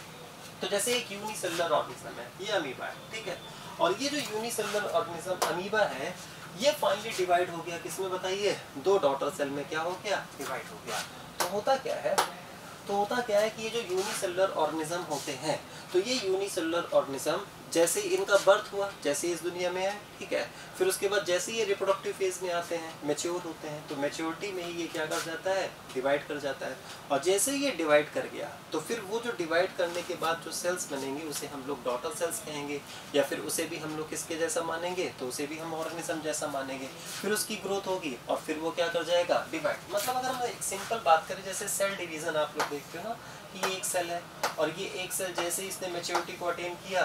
तो जैसे एक यूनिसेलुलर ऑर्गेनिज्म है, ये अमीबा है, ठीक है। और ये जो यूनिसेलुलर ऑर्गेनिज्म अमीबा है ये फाइनली डिवाइड हो गया किसमें बताइए, दो डॉटर सेल में क्या हो गया, डिवाइड हो गया। तो होता क्या है, तो होता क्या है कि ये जो यूनिसेलुलर ऑर्गेनिज्म होते हैं, तो ये यूनिसेलुलर ऑर्गेनिज्म जैसे इनका बर्थ हुआ, जैसे इस दुनिया में है, ठीक है, फिर उसके बाद जैसे ये रिप्रोडक्टिव फेज में आते हैं, मैच्योर होते हैं, तो मैच्योरिटी में ही ये क्या कर जाता है, डिवाइड कर जाता है। और जैसे ये डिवाइड कर गया तो फिर वो जो डिवाइड करने के बाद जो सेल्स बनेंगे उसे हम लोग डॉटर सेल्स कहेंगे, या फिर उसे भी हम लोग किसके जैसा मानेंगे, तो उसे भी हम ऑर्गेनिज्म जैसा मानेंगे। फिर उसकी ग्रोथ होगी और फिर वो क्या कर जाएगा, डिवाइड। मतलब अगर हम एक सिंपल बात करें, जैसे सेल डिवीजन आप लोग देखते हो ना, कि ये एक सेल है और ये एक सेल जैसे इसने मैच्योरिटी को अटेन किया, दो में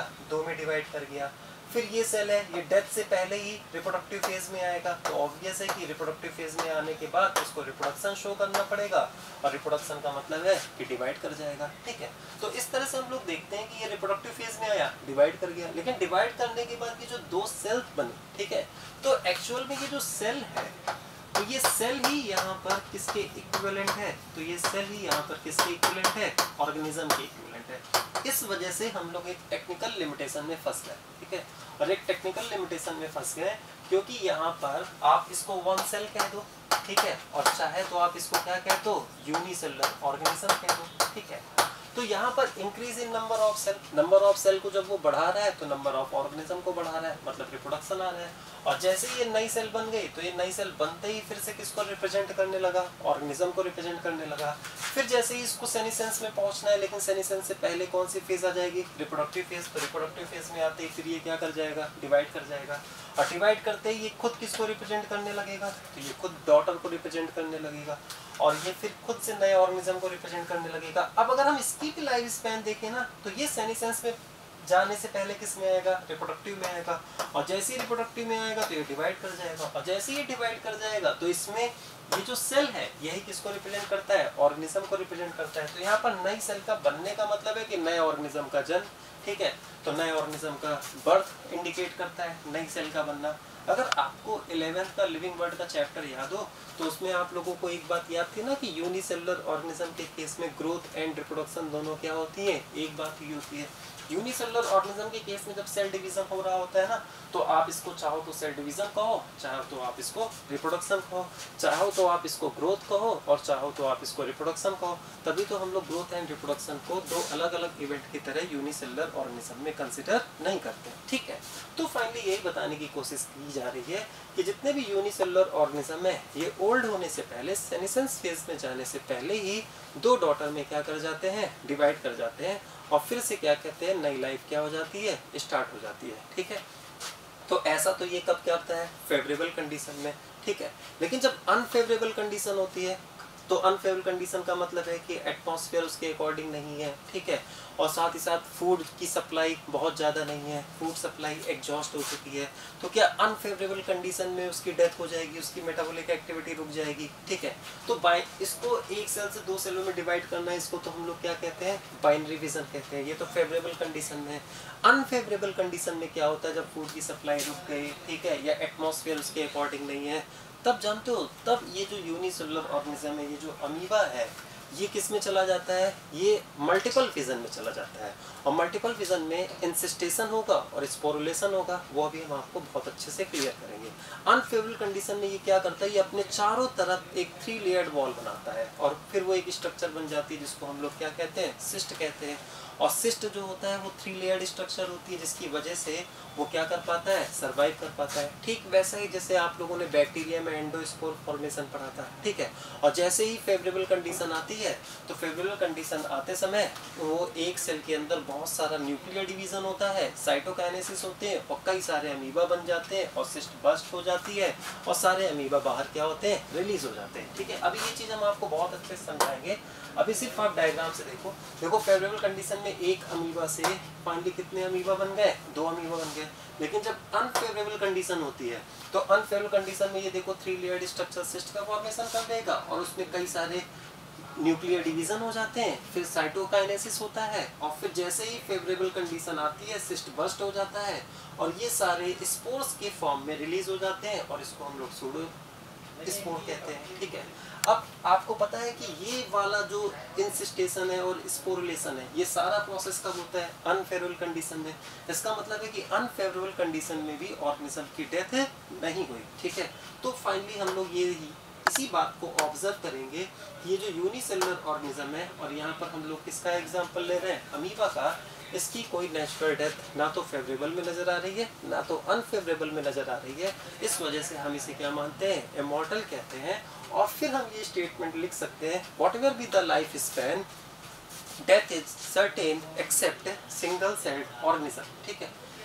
में डिवाइड कर गया। फिर ये सेल है, ये डेथ से पहले ही रिप्रोडक्टिव फेज में आएगा, तो ऑब्वियस है कि रिप्रोडक्टिव फेज में आने के बाद उसको रिप्रोडक्शन शो करना पड़ेगा, और रिप्रोडक्शन का मतलब है कि डिवाइड कर जाएगा। ठीक है, तो इस तरह से हम लोग देखते हैं कि ये रिप्रोडक्टिव फेज में आया, डिवाइड कर गया, लेकिन डिवाइड करने के बाद ये जो दो सेल्स बने, ठीक है, तो एक्चुअल में ये जो सेल है, तो ये सेल ही यहाँ पर किसके इक्विवेलेंट है, तो ये सेल ही यहाँ पर किसके इक्विवेलेंट है, ऑर्गेनिज्म के इक्विवेलेंट है। इस वजह से हम लोग एक टेक्निकल लिमिटेशन में फंस गए। ठीक है, और एक टेक्निकल लिमिटेशन में फंस गए क्योंकि यहाँ पर आप इसको वन सेल कह दो, ठीक है, और चाहे तो आप इसको क्या कह दो, यूनिसेलुलर ऑर्गेनिज्म कह दो। ठीक है, तो यहाँ पर increase in number of cell, number of cell को जब वो बढ़ा रहा है तो नंबर ऑफ ऑर्गेनिज्म को बढ़ा रहा है, मतलब रिप्रोडक्शन आ रहा है। और जैसे ही ये नई सेल बन गई तो ये नई सेल बनते ही फिर से किसको रिप्रेजेंट करने लगा, ऑर्गेनिज्म को रिप्रेजेंट करने लगा। फिर जैसे ही इसको सेनिसेंस में पहुंचना है, लेकिन सेनिसेंस से पहले कौन सी फेज आ जाएगी, रिप्रोडक्टिव फेज, तो रिप्रोडक्टिव फेज में आते ही फिर ये क्या कर जाएगा, डिवाइड कर जाएगा, और डिवाइड करते ही ये खुद किसको रिप्रेजेंट करने लगेगा, तो ये खुद डॉटर को रिप्रेजेंट करने लगेगा, और ये फिर खुद से नए ऑर्गेनिज्म को रिप्रेजेंट करने लगेगा। अब अगर हम इसकी भी लाइफ स्पैन देखें ना, तो ये सेनिसेंस में जाने से पहले किस में आएगा, रिप्रोडक्टिव में आएगा, और जैसे ही रिप्रोडक्टिव में आएगा तो ये डिवाइड कर जाएगा, और जैसे ही डिवाइड कर जाएगा तो इसमें ये जो सेल है यही किसको रिप्रेजेंट करता है, ऑर्गेनिज्म को रिप्रेजेंट करता है। तो यहाँ पर नई सेल का बनने का मतलब है कि नए ऑर्गेनिज्म का जन्म। ठीक है, तो नए ऑर्गेनिज्म का बर्थ इंडिकेट करता है नई सेल का बनना। अगर आपको इलेवेंथ का लिविंग वर्ल्ड का चैप्टर याद हो तो उसमें आप लोगों को एक बात याद थी ना कि यूनिसेलुलर ऑर्गेनिज्म के केस में ग्रोथ एंड रिप्रोडक्शन दोनों क्या होती है, एक बात ही होती है। यूनिसेलुलर ऑर्गेनिज्म के केस में जब सेल डिवीजन हो रहा होता है ना, तो आप इसको चाहो तो सेल डिवीजन कहो, चाहो तो आप इसको रिप्रोडक्शन कहो, चाहो तो आप इसको ग्रोथ कहो, और चाहो तो आप इसको रिप्रोडक्शन कहो। तभी तो हम लोग ग्रोथ एंड रिप्रोडक्शन को दो अलग अलग इवेंट की तरह यूनिसेलुलर ऑर्गेनिज्म में कंसिडर नहीं करते। ठीक है, तो फाइनली यही बताने की कोशिश की जा रही है कि जितने भी यूनिसेलुलर ऑर्गेनिज्म है ये ओल्ड होने से पहले, सेनिसेंस फेज में जाने से पहले ही दो डॉटर में क्या कर जाते हैं, डिवाइड कर जाते हैं, और फिर से क्या कहते हैं, नई लाइफ क्या हो जाती है, स्टार्ट हो जाती है। ठीक है, तो ऐसा तो ये कब क्या होता है, फेवरेबल कंडीशन में। ठीक है, लेकिन जब अनफेवरेबल कंडीशन होती है, तो अनफेवरेबल कंडीशन का मतलब है कि एटमॉस्फेयर उसके अकॉर्डिंग नहीं है। ठीक है, और साथ ही साथ फूड की सप्लाई बहुत ज़्यादा नहीं है, फूड सप्लाई एग्जॉस्ट हो चुकी है, तो क्या अनफेवरेबल कंडीशन में उसकी डेथ हो जाएगी, उसकी मेटाबॉलिक एक्टिविटी रुक जाएगी। ठीक है, तो बाइ इसको एक सेल से दो सेलों में डिवाइड करना है, इसको तो हम लोग क्या कहते हैं, बाइनरी विजन कहते हैं। ये तो फेवरेबल कंडीशन में है। अनफेवरेबल कंडीशन में क्या होता है, जब फूड की सप्लाई रुक गई, ठीक है, या एटमॉस्फेयर उसके अकॉर्डिंग नहीं है, तब जानते हो, तब ये जो यूनिसेलुलर ऑर्गेनिज्म है, ये जो अमीबा है, ये किस में चला जाता है, ये मल्टीपल फिजन में चला जाता है। और मल्टीपल फिजन में इंसिस्टेशन होगा और स्पोरुलेशन होगा, वो भी हम आपको बहुत अच्छे से क्लियर करेंगे। अनफेवरेबल कंडीशन में ये क्या करता है, ये अपने चारों तरफ एक थ्री लेयर्ड वॉल बनाता है, और फिर वो एक स्ट्रक्चर बन जाती है जिसको हम लोग क्या कहते हैं, सिस्ट कहते हैं। और सिस्ट जो होता है वो थ्री लेयर्ड स्ट्रक्चर होती है, जिसकी वजह से वो क्या कर पाता है, सरवाइव कर पाता है। ठीक वैसा ही जैसे आप लोगों ने बैक्टीरिया में एंडोस्पोर फॉर्मेशन पढ़ा था। ठीक है, और जैसे ही फेवरेबल कंडीशन आती है, तो फेवरेबल कंडीशन आते समय वो एक सेल के अंदर बहुत सारा न्यूक्लियर डिवीजन होता है, साइटोकाइनेसिस होते हैं, और कई सारे अमीबा बन जाते हैं, और सिस्ट बस्ट हो जाती है, और सारे अमीबा बाहर क्या होते हैं, रिलीज हो जाते हैं। ठीक है, अभी ये चीज़ हम आपको बहुत अच्छे से समझाएंगे। अभी सिर्फ आप डायग्राम से देखो। देखो फेवरेबल कंडीशन में एक अमीबा से फाइनली कितने अमीबा बन गए, दो अमीबा बन गए। लेकिन जब अनफेवरेबल कंडीशन होती है, तो अनफेवरेबल कंडीशन में ये देखो थ्री लेयर्ड स्ट्रक्चर सिस्ट का फॉर्मेशन कर देगा, और उसमें कई सारे न्यूक्लियर डिवीजन हो जाते हैं, फिर साइटोकाइनेसिस होता है, और फिर जैसे ही फेवरेबल कंडीशन आती है, सिस्ट बस्ट हो जाता है, और ये सारे स्पोर्स के फॉर्म में रिलीज हो जाते हैं, और इसको हम लोग सूडो स्पोर कहते हैं। ठीक है, अब आपको पता है कि ये वाला जो इंसिस्टेशन है और स्पोरुलेशन है, ये सारा प्रोसेस कब होता है, अनफेवरेबल कंडीशन में। इसका मतलब है कि अनफेवरेबल कंडीशन में भी ऑर्गेनिज्म की डेथ है नहीं हुई। ठीक है, तो फाइनली हम लोग ये ही इसी बात को ऑब्जर्व करेंगे, ये जो यूनिसेलुलर ऑर्गेनिज्म है, और यहाँ पर हम लोग किसका एग्जाम्पल ले रहे हैं, अमीबा का, इसकी कोई नेचुरल डेथ ना तो फेवरेबल में नजर आ रही है, ना तो अनफेवरेबल में नजर आ रही है। इस वजह से हम इसे क्या मानते हैं, इमॉर्टल कहते हैं। और फिर हम ये स्टेटमेंट लिख सकते हैं, whatever be the life span, death is certain except single celled organism. ठीक है,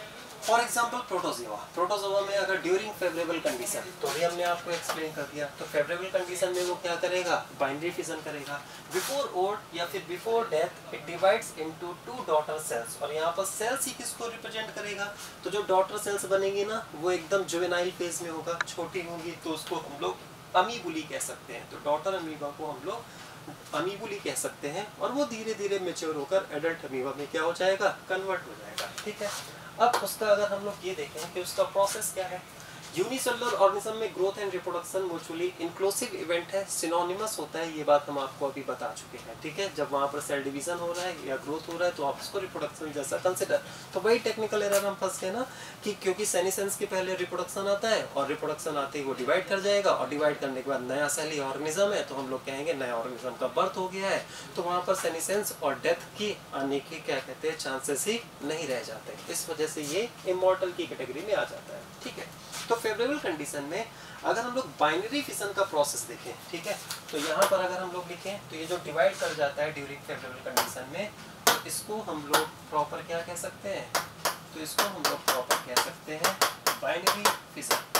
फॉर एग्जाम्पल प्रोटोजोआ, प्रोटोजोआ में अगर ड्यूरिंग फेवरेबल कंडीशन, तो भी हमने आपको एक्सप्लेन कर दिया, तो फेवरेबल कंडीशन में वो क्या करेगा, बाइनरी फिजन करेगा। बिफोर ओड या फिर before death it divides into two daughter cells, और यहाँ पर सेल्स ही किसको रिप्रेजेंट करेगा, तो जो डॉटर सेल्स बनेगी ना वो एकदम जुवेनाइल फेज में होगा, छोटी होंगी, तो उसको हम लोग अमीबुली कह सकते हैं। तो डॉटर अमीबा को हम लोग अमीबुली कह सकते हैं, और वो धीरे धीरे मेच्योर होकर एडल्ट अमीबा में क्या हो जाएगा, कन्वर्ट हो जाएगा। ठीक है, अब उसका अगर हम लोग ये देखें कि उसका प्रोसेस क्या है, यूनिसेलुलर ऑर्गेनिज्म में growth and reproduction mutually inclusive event है, सिनोनिमस होता है, ये बात हम आपको अभी बता चुके हैं। ठीक है, जब वहाँ पर सेल डिवीजन हो रहा है या ग्रोथ हो रहा है तो आप उसको रिप्रोडक्शन जैसा कंसिडर। तो वही टेक्निकल एरर हम फंस गए ना, कि क्योंकि सेनिसेंस के पहले रिप्रोडक्शन आता है और रिप्रोडक्शन आते ही वो डिवाइड कर जाएगा, और डिवाइड करने के बाद नया सेल ऑर्गेनिज्म है, तो हम लोग कहेंगे नया ऑर्गेनिज्म का बर्थ हो गया है। तो वहाँ पर सेनिसेंस और डेथ की आने के क्या कहते हैं चांसेस ही नहीं रह जाते, इस वजह से ये इमॉर्टल की कैटेगरी में आ जाता है। ठीक है, तो फेवरेबल कंडीशन में अगर हम लोग बाइनरी फिजन का प्रोसेस देखें, ठीक है, तो यहाँ पर अगर हम लोग लिखें तो ये जो डिवाइड कर जाता है ड्यूरिंग फेवरेबल कंडीशन में, तो इसको हम लोग प्रॉपर क्या कह सकते हैं, तो इसको हम लोग प्रॉपर कह सकते हैं बाइनरी फिजन।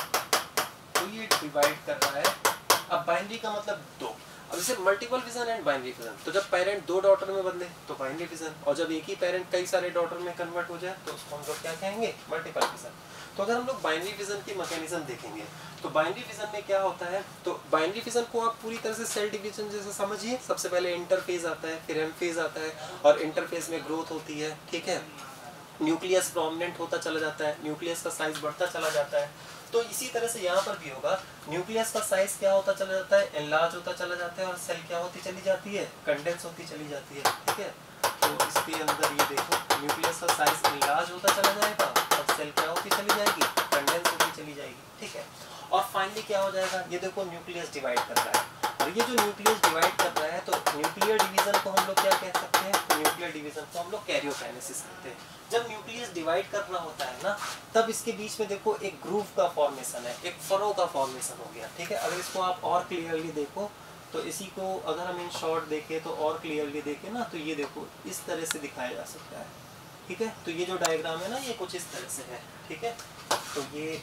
तो ये डिवाइड कर रहा है, अब बाइनरी का मतलब दो, अब जैसे multiple fission and binary fission, तो जब पेरेंट दो डॉटर में बदले तो बाइनरी फिजन, और जब एक ही पेरेंट कई सारे डॉटर में कन्वर्ट हो जाए तो उसको हम लोग क्या कहेंगे, मल्टीपल फिजन। तो अगर हम लोग बाइनरी फिजन की मैकेनिज्म देखेंगे तो बाइनरी फिजन में क्या होता है, तो बाइनरी फिजन को आप पूरी तरह से सेल डिवीजन जैसे समझिए। सबसे पहले इंटरफेज आता है, फिर एम फेज आता है, और इंटरफेज में ग्रोथ होती है। ठीक है, न्यूक्लियस प्रोमिनेंट होता चला जाता है, न्यूक्लियस का साइज बढ़ता चला जाता है। तो इसी तरह से यहाँ पर भी होगा, न्यूक्लियस का साइज क्या होता चला जाता है, एनलार्ज होता चला जाता है, और सेल क्या होती चली जाती है, कंडेंस होती चली जाती है। ठीक है, तो इसके अंदर ये देखो न्यूक्लियस का साइज एनलार्ज होता चला जाएगा, और सेल क्या होती चली जाएगी, कंडेंस होती चली जाएगी। ठीक है, और फाइनली क्या हो जाएगा, ये देखो न्यूक्लियस डिवाइड कर रहा है, और ये जो न्यूक्लियस डिवाइड कर रहा है, तो न्यूक्लियर डिवीजन को हम लोग क्या कह सकते हैं, न्यूक्लियर डिवीजन को हम लोग कैरियोकाइनेसिस कहते हैं। जब न्यूक्लियस डिवाइड करना होता है ना, तब इसके बीच में देखो एक ग्रूव का फॉर्मेशन है, एक फरो का फॉर्मेशन हो गया। ठीक है, अगर इसको आप और क्लियरली देखो तो इसी को अगर हम इन शॉर्ट देखें तो और क्लियरली देखें ना, तो ये देखो इस तरह से दिखाया जा सकता है। ठीक है, तो ये जो डायग्राम है ना, ये कुछ इस तरह से है। ठीक है, तो ये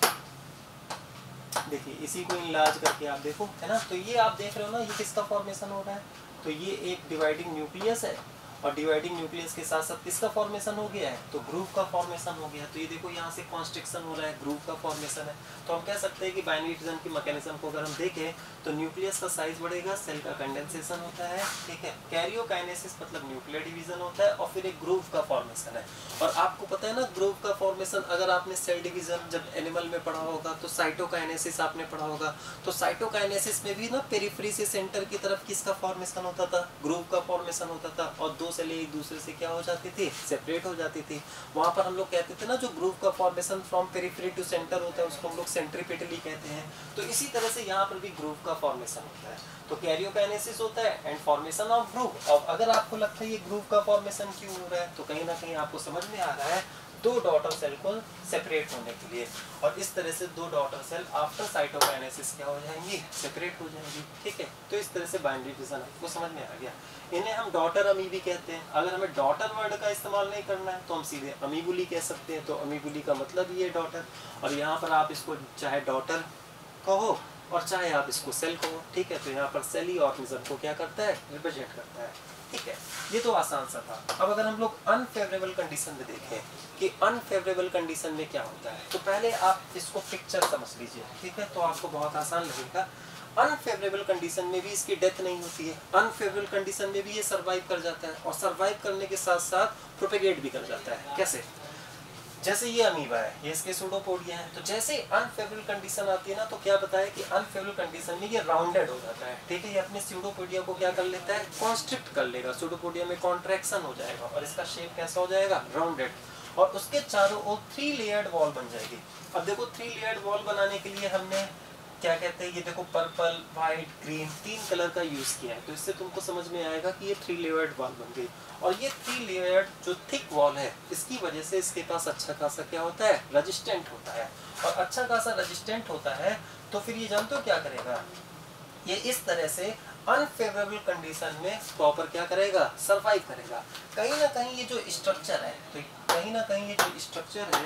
देखिए, इसी को इनलार्ज करके आप देखो, है ना, तो ये आप देख रहे हो ना, ये किसका फॉर्मेशन हो रहा है, तो ये एक डिवाइडिंग न्यूक्लियस है, और डिवाइडिंग न्यूक्लियस के साथ साथ किसका फॉर्मेशन हो गया है, तो ग्रूव का फॉर्मेशन हो गया। तो ये देखो यहाँ से कॉन्स्ट्रिक्शन हो रहा है, ग्रूव का फॉर्मेशन है। तो हम कह सकते हैं कि बाइनरी फिजन की मैकेनिज्म को अगर हम देखें तो न्यूक्लियस का साइज बढ़ेगा, सेल का कंडेंसेशन होता है। ठीक है, कैरियोकाइनेसिस मतलब न्यूक्लियर डिवीजन होता है, और फिर एक ग्रूव का फॉर्मेशन है। और आपको पता है ना, ग्रूव का फॉर्मेशन अगर आपने सेल डिवीजन जब एनिमल में पढ़ा होगा तो साइटोकाइनेसिस आपने पढ़ा होगा, तो साइटोकाइनेसिस में भी ना पेरिफेरी से सेंटर की तरफ किसका फॉर्मेशन होता था, ग्रूव का फॉर्मेशन होता था, और दो सेलें एक दूसरे से क्या हो जाती थी, सेपरेट हो जाती थी। वहां पर हम लोग कहते थे ना, जो ग्रूव का formation from periphery to centre होता है उसको हम लोग सेंट्रीपेटली कहते हैं। तो इसी तरह से यहाँ पर भी ग्रूव का फॉर्मेशन होता है, तो कैरियोकाइनेसिस होता है एंड फॉर्मेशन ऑफ ग्रूव। और अगर आपको लगता है ये ग्रूव का फॉर्मेशन क्यों हो रहा है, तो कहीं ना कहीं आपको समझ में आ रहा है दो डॉटर सेल को सेपरेट होने के लिए, और इस तरह से दो डॉटर सेल आफ्टर साइटोकाइनेसिस क्या हो जाएंगी, सेपरेट हो जाएंगी। ठीक है, तो इस तरह से बाइनरी फिजन आपको समझ में आ गया। इन्हें हम डॉटर अमीबी कहते हैं। अगर हमें डॉटर वर्ड का इस्तेमाल नहीं करना है तो हम सीधे अमीबुली कह सकते हैं। तो अमीबुली का मतलब ये डॉटर, और यहाँ पर आप इसको चाहे डॉटर कहो और चाहे आप इसको सेल कहो। ठीक है, तो यहाँ पर सेल ही ऑर्गेनिज्म को क्या करता है, रिप्रेजेंट करता है। ठीक है, ये तो आसान सा था। अब अगर हम लोग अनफेवरेबल कंडीशन में देखें कि अनफेवरेबल कंडीशन में क्या होता है, तो पहले आप इसको पिक्चर समझ लीजिए। ठीक है, तो आपको बहुत आसान लगेगा। अनफेवरेबल कंडीशन में भी इसकी डेथ नहीं होती है, अनफेवरेबल कंडीशन में भी ये सर्वाइव कर जाता है, और सर्वाइव करने के साथ साथ प्रोपेगेट भी कर जाता है। कैसे, जैसे ये अमीबा है, ये इसके सूडोपोडिया है, तो जैसे अनफेवरेबल कंडीशन आती है ना, तो क्या बताया कि अनफेवरेबल कंडीशन में ये राउंडेड हो जाता है। ठीक है, ये अपने सूडोपोडिया को क्या कर लेता है, कॉन्स्ट्रिक्ट कर लेगा, सूडोपोडिया में कॉन्ट्रैक्शन हो जाएगा, और इसका शेप कैसा हो जाएगा, राउंडेड, और उसके चारों ओर थ्री लेयर्ड वॉल बन जाएगी। अब देखो, थ्री लेयर्ड वॉल बनाने के लिए हमने क्या कहते हैं, ये देखो पर्पल, व्हाइट, ग्रीन, तीन कलर का यूज किया है। तो इससे तुमको समझ में आएगा कि ये थ्री लेयर्ड वॉल बन गई। और ये थ्री लेयर्ड जो थिक वॉल है, इसकी वजह से इसके पास अच्छा खासा क्या होता है, रेजिस्टेंट होता है। और अच्छा खासा रेजिस्टेंट होता है तो फिर ये जानते हो क्या करेगा, ये इस तरह से अनफेवरेबल कंडीशन में प्रॉपर क्या करेगा, सर्वाइव करेगा। कहीं ना कहीं ये जो स्ट्रक्चर है, तो कहीं ना कहीं ये जो स्ट्रक्चर है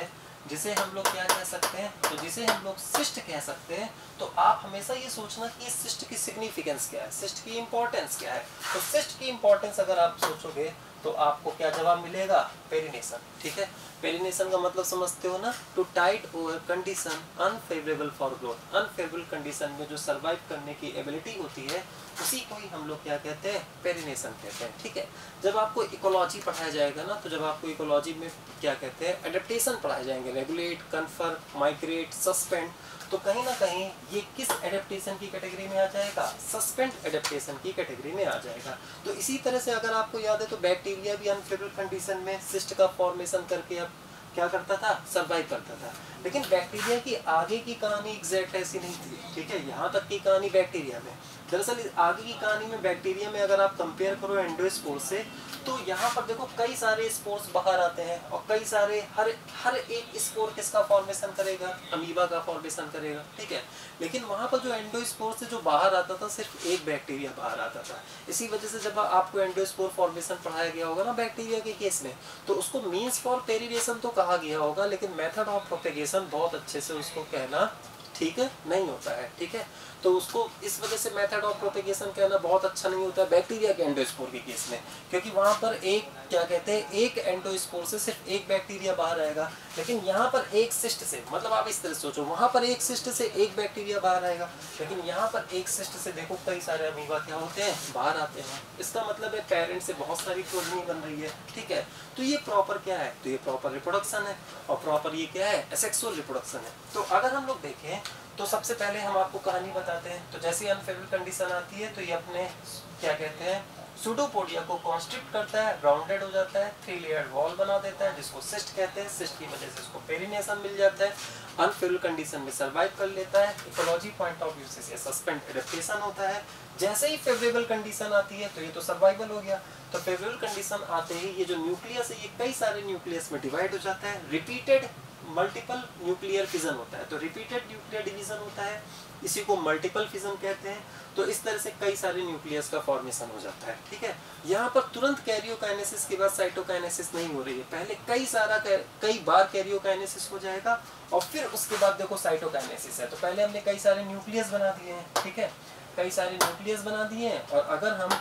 जिसे हम लोग क्या कह सकते हैं, तो जिसे हम लोग सिस्ट कह सकते हैं। तो आप हमेशा ये सोचना कि इस सिस्ट की सिग्निफिकेंस क्या है, सिस्ट की इंपॉर्टेंस क्या है। तो सिस्ट की इंपॉर्टेंस अगर आप सोचोगे तो आपको क्या जवाब मिलेगा, पेरिनेशन। ठीक है, पेरिनेशन का मतलब समझते हो ना, to tide over condition unfavourable for growth. Unfavourable condition में जो सर्वाइव करने की एबिलिटी होती है उसी को ही हम लोग क्या कहते हैं, पेरिनेशन कहते हैं। ठीक है, जब आपको इकोलॉजी पढ़ाया जाएगा ना, तो जब आपको इकोलॉजी में क्या कहते हैं, एडेप्टेशन पढ़ाए जाएंगे, रेगुलेट, कन्फर, माइग्रेट, सस्पेंड, तो कहीं ना कहीं ये किस एडेप्टेशन की कैटेगरी में आ जाएगा, सस्पेंड एडेप्टेशन की कैटेगरी में आ जाएगा। तो इसी तरह से अगर आपको याद है तो बैक्टीरिया भी अनफेवरेबल कंडीशन में सिस्ट का फॉर्मेशन करके अब क्या करता था, सर्वाइव करता था। लेकिन बैक्टीरिया की आगे की कहानी एग्जैक्ट ऐसी नहीं थी। ठीक है, यहाँ तक की कहानी बैक्टीरिया में, दरअसल आगे की कहानी में बैक्टीरिया में अगर आप कंपेयर करो एंडोस्पोर से, तो यहाँ पर देखो कई सारे स्पोर्स बाहर आते हैं और कई सारे हर हर एक स्पोर किसका फॉर्मेशन करेगा, अमीबा का फॉर्मेशन करेगा। ठीक है, लेकिन वहाँ पर जो एंडोस्पोर से जो बाहर आता था सिर्फ एक बैक्टीरिया बाहर आता था। इसी वजह से जब आपको एंडोस्पोर फॉर्मेशन पढ़ाया गया होगा ना बैक्टीरिया के केस में, तो उसको मीन्स फॉर पेरिनेशन तो कहा गया होगा, लेकिन मेथड ऑफ प्रोपेगेशन बहुत अच्छे से उसको कहना ठीक है नहीं होता है। ठीक है, तो उसको इस वजह से मेथड ऑफ प्रोपेगेशन कहना बहुत अच्छा नहीं होता है बैक्टीरिया के एंडोस्पोर के केस में, क्योंकि वहां पर एक क्या कहते हैं, एक एंडोस्पोर से सिर्फ एक बैक्टीरिया बाहर आएगा। लेकिन यहाँ पर एक सिस्ट से, मतलब आप इस तरह सोचो, वहां पर एक सिस्ट से एक बैक्टीरिया बाहर आएगा, लेकिन यहाँ पर एक सिस्ट से देखो कई सारे अमीबा क्या होते हैं, बाहर आते हैं। इसका मतलब है पेरेंट से बहुत सारी कॉलोनी बन रही है। ठीक है, तो ये प्रॉपर क्या है, तो ये प्रॉपर रिप्रोडक्शन है, और प्रॉपर ये क्या है, एसेक्सुअल रिप्रोडक्शन है। तो अगर हम लोग देखें तो सबसे पहले हम आपको कहानी बताते हैं। तो जैसे अनफेवरेबल कंडीशन आती है तो ये अपने क्या कहते हैं, सूडोपोडिया को कॉन्स्ट्रिक्ट करता है, राउंडेड हो जाता है, थ्री लेयर वॉल बना देता है जिसको सिस्ट कहते हैं। सिस्ट की वजह से इसको पेरिनेशन मिल जाता है, अनफेवरेबल कंडीशन में सर्वाइव कर लेता है। इकोलॉजी पॉइंट ऑफ व्यू से सस्पेंड एडेप्टेशन होता है। जैसे ही फेवरेबल कंडीशन आती है तो ये तो सर्वाइवल हो गया। तो फेवरेबल कंडीशन आते ही ये जो न्यूक्लियस है ये कई सारे न्यूक्लियस में डिवाइड हो जाता है। रिपीटेड मल्टीपल न्यूक्लियर फिजन होता है, तो रिपीटेड न्यूक्लियर डिवीजन होता है, इसी को मल्टीपल फिजन कहते हैं। तो इस तरह से कई सारे न्यूक्लियस का फॉर्मेशन हो जाता है। ठीक है, यहाँ पर तुरंत कैरियोकाइनेसिस के बाद साइटोकाइनेसिस नहीं हो रही है, पहले कई सारा कई बार कैरियोकाइनेसिस हो जाएगा और फिर उसके बाद देखो साइटोकाइनेसिस है। तो पहले हमने कई सारे न्यूक्लियस बना दिए हैं। ठीक है, कई सारे न्यूक्लियस बना दिए हैं, और अगर हम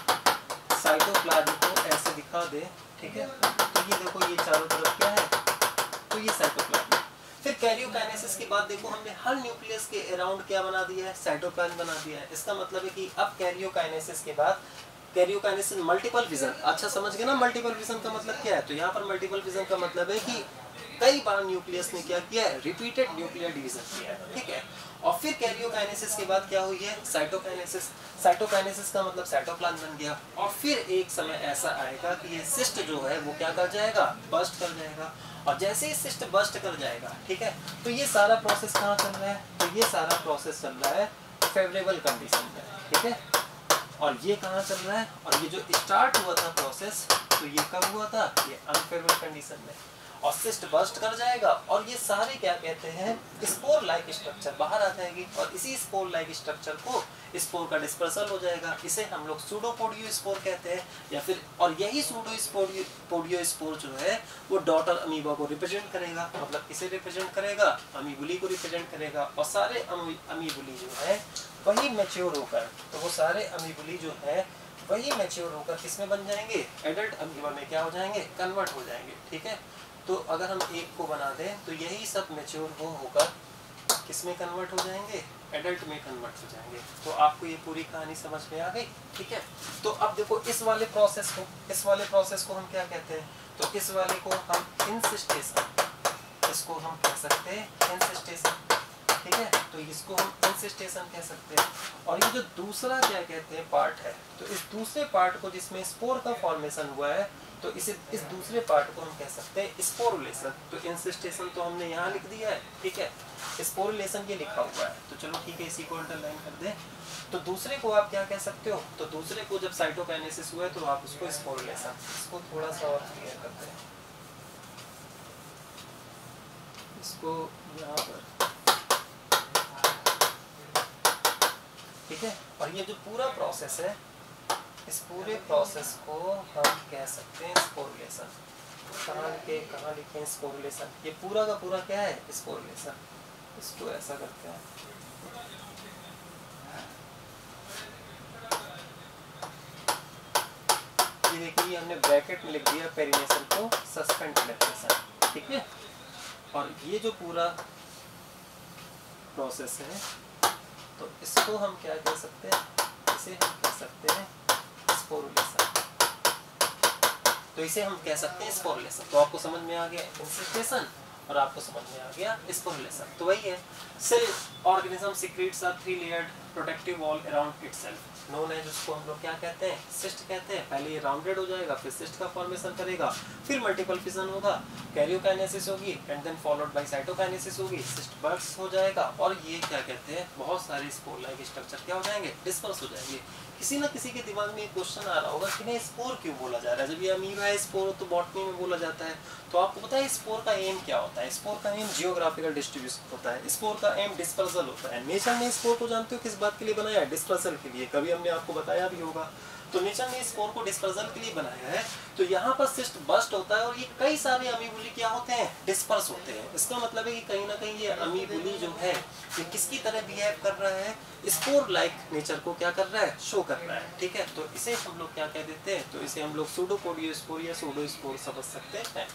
साइटोप्लाज्म को ऐसे दिखा दे, ठीक है, तो ये देखो ये चारों तरफ क्या है, तो ये साइटोप्लाज्म। फिर कैरियोकाइनेसिस के बाद देखो हमने हर न्यूक्लियस के अराउंड क्या बना दिया है, साइटोप्लाज्म बना दिया है। इसका मतलब है कि अब कैरियोकाइनेसिस के बाद कैरियोकाइनेसिस मल्टीपल विजन, अच्छा समझ गए ना मल्टीपल विजन का मतलब क्या है। तो यहाँ पर मल्टीपल विजन का मतलब है कि कई बार न्यूक्लियस ने क्या किया है, रिपीटेड न्यूक्लियर डिवीजन किया है। ठीक है, और फिर कैरियोकाइनेसिस के बाद क्या हुई है, साइटोकाइनेसिस। साइटोकाइनेसिस का मतलब साइटोप्लाज्म बन गया, और फिर एक समय ऐसा आएगा कि ये सिस्ट जो है वो क्या कर जाएगा, बर्स्ट कर जाएगा। और जैसे ही सिस्ट बर्स्ट कर जाएगा, ठीक है, तो ये सारा प्रोसेस कहाँ चल रहा है, तो ये सारा प्रोसेस चल रहा है फेवरेबल कंडीशन में। ठीक है, और ये कहाँ चल रहा है, और ये जो स्टार्ट हुआ था प्रोसेस, तो ये कब हुआ था, ये अनफेवरेबल कंडीशन में, और सिस्ट बर्स्ट कर जाएगा। और ये सारे क्या कहते हैं, स्पोर लाइक स्ट्रक्चर बाहर आ जाएगी, और इसी स्पोर लाइक स्ट्रक्चर को स्पोर का डिस्पर्सल हो जाएगा। इसे हम लोग सूडोपोडियो स्पोर कहते हैं, या फिर और यही सूडोपोडियो स्पोर जो है वो डॉटर अमीबा को रिप्रेजेंट करेगा, मतलब इसे रिप्रेजेंट करेगा, अमीबुली को रिप्रेजेंट करेगा। और सारे अमीबुली जो है वही मैच्योर होकर, तो वो सारे अमीबुली जो है वही मैच्योर होकर किस में बन जाएंगे, एडल्ट अमीबा में क्या हो जाएंगे, कन्वर्ट हो जाएंगे। ठीक है, तो अगर हम एक को बना दें तो यही सब मैच्योर हो होकर किस में कन्वर्ट हो जाएंगे, एडल्ट में कन्वर्ट हो जाएंगे। तो आपको ये पूरी कहानी समझ में आ गई। ठीक है, तो अब देखो इस वाले प्रोसेस को इस वाले प्रोसेस को हम क्या कहते हैं, तो इस वाले को हम इंसिस्टेशन, इसको हम कह सकते हैं इंसिस्टेशन। ठीक है, तो इसको हम इंसिस्टेशन कह सकते हैं। और ये जो दूसरा क्या कहते हैं पार्ट है, तो इस दूसरे पार्ट को जिसमें स्पोर का फॉर्मेशन हुआ है, तो इसे इस दूसरे पार्ट को हम कह सकते हैं स्पोरुलेशन। तो इंसिस्टेशन तो हमने यहाँ लिख दिया है। ठीक है, स्पोरुलेशन ये लिखा हुआ है, तो चलो ठीक है इसी को अंडरलाइन कर दें। तो दूसरे को आप क्या कह सकते हो, तो दूसरे को जब साइटोकाइनेसिस हुआ है तो आप उसको स्पोरुलेशन, इसको थोड़ा सा और क्लियर करते हैं, इसको यहाँ पर। ठीक है, और ये जो पूरा प्रोसेस है, इस पूरे प्रोसेस को हम कह सकते हैं स्पोरुलेशन। कहाँ लिखे कहाँ लिखे स्पोरुलेशन, ये पूरा का पूरा क्या है स्पोरुलेशन। इसको ऐसा करते हैं, ये देखिए हमने ब्रैकेट में लिख दिया पेरिनेशन को सस्पेंड एडेप्टेशन, ठीक है। और ये जो पूरा प्रोसेस है तो इसको हम क्या कह सकते हैं, इसे हम कह सकते हैं स्पोरुलेशन। तो इसे हम कह सकते हैं स्पोरुलेशन। तो आपको समझ में आ गया इंसिस्टेशन और आपको समझ में आ गया स्पोरुलेशन। तो वही है, cell organism secretes a three layered protective wall around itself, known है जिसको हम लोग क्या कहते हैं सिस्ट कहते हैं। पहले ये राउंडेड हो जाएगा, फिर सिस्ट का फॉर्मेशन करेगा, फिर मल्टीपल फिजन होगा, कैरियोकाइनेसिस होगी and then followed by cytokinesis होगी, सिस्ट बर्स्ट हो जाएगा और ये क्या कहते हैं बहुत सारे स्पोर लाइक स्ट्रक्चर क्या हो जाएंगे डिस्पर्स हो जाएंगे। किसी ना किसी के दिमाग में एक क्वेश्चन आ रहा होगा कि नहीं स्पोर क्यों बोला जा रहा है, जब ये अमीबा है स्पोर तो बॉटनी में बोला जाता है। तो आपको पता है स्पोर का एम क्या होता है, स्पोर का एम जियोग्राफिकल डिस्ट्रीब्यूशन होता है, स्पोर का एम डिस्पर्सल होता है। नेचर ने स्पोर को जानते हो किस बात के लिए बनाया है, डिस्पर्सल के लिए, कभी हमने आपको बताया भी होगा। तो नेचर ने स्पोर को डिस्पर्सल के लिए बनाया है। तो यहाँ पर सिस्ट बस्ट होता है और ये कई सारे अमीबुली क्या होते हैं डिस्पर्स होते हैं। इसका मतलब है कि कहीं ना कहीं ये अमीबुली जो है ये किसकी तरह बिहेव कर रहा है, स्पोर लाइक नेचर को क्या कर रहा है शो कर रहा है, ठीक है। तो इसे हम लोग क्या कह देते हैं, तो इसे हम लोग सूडोपोडियोस्पोर या सूडोस्पोर समझ सकते हैं,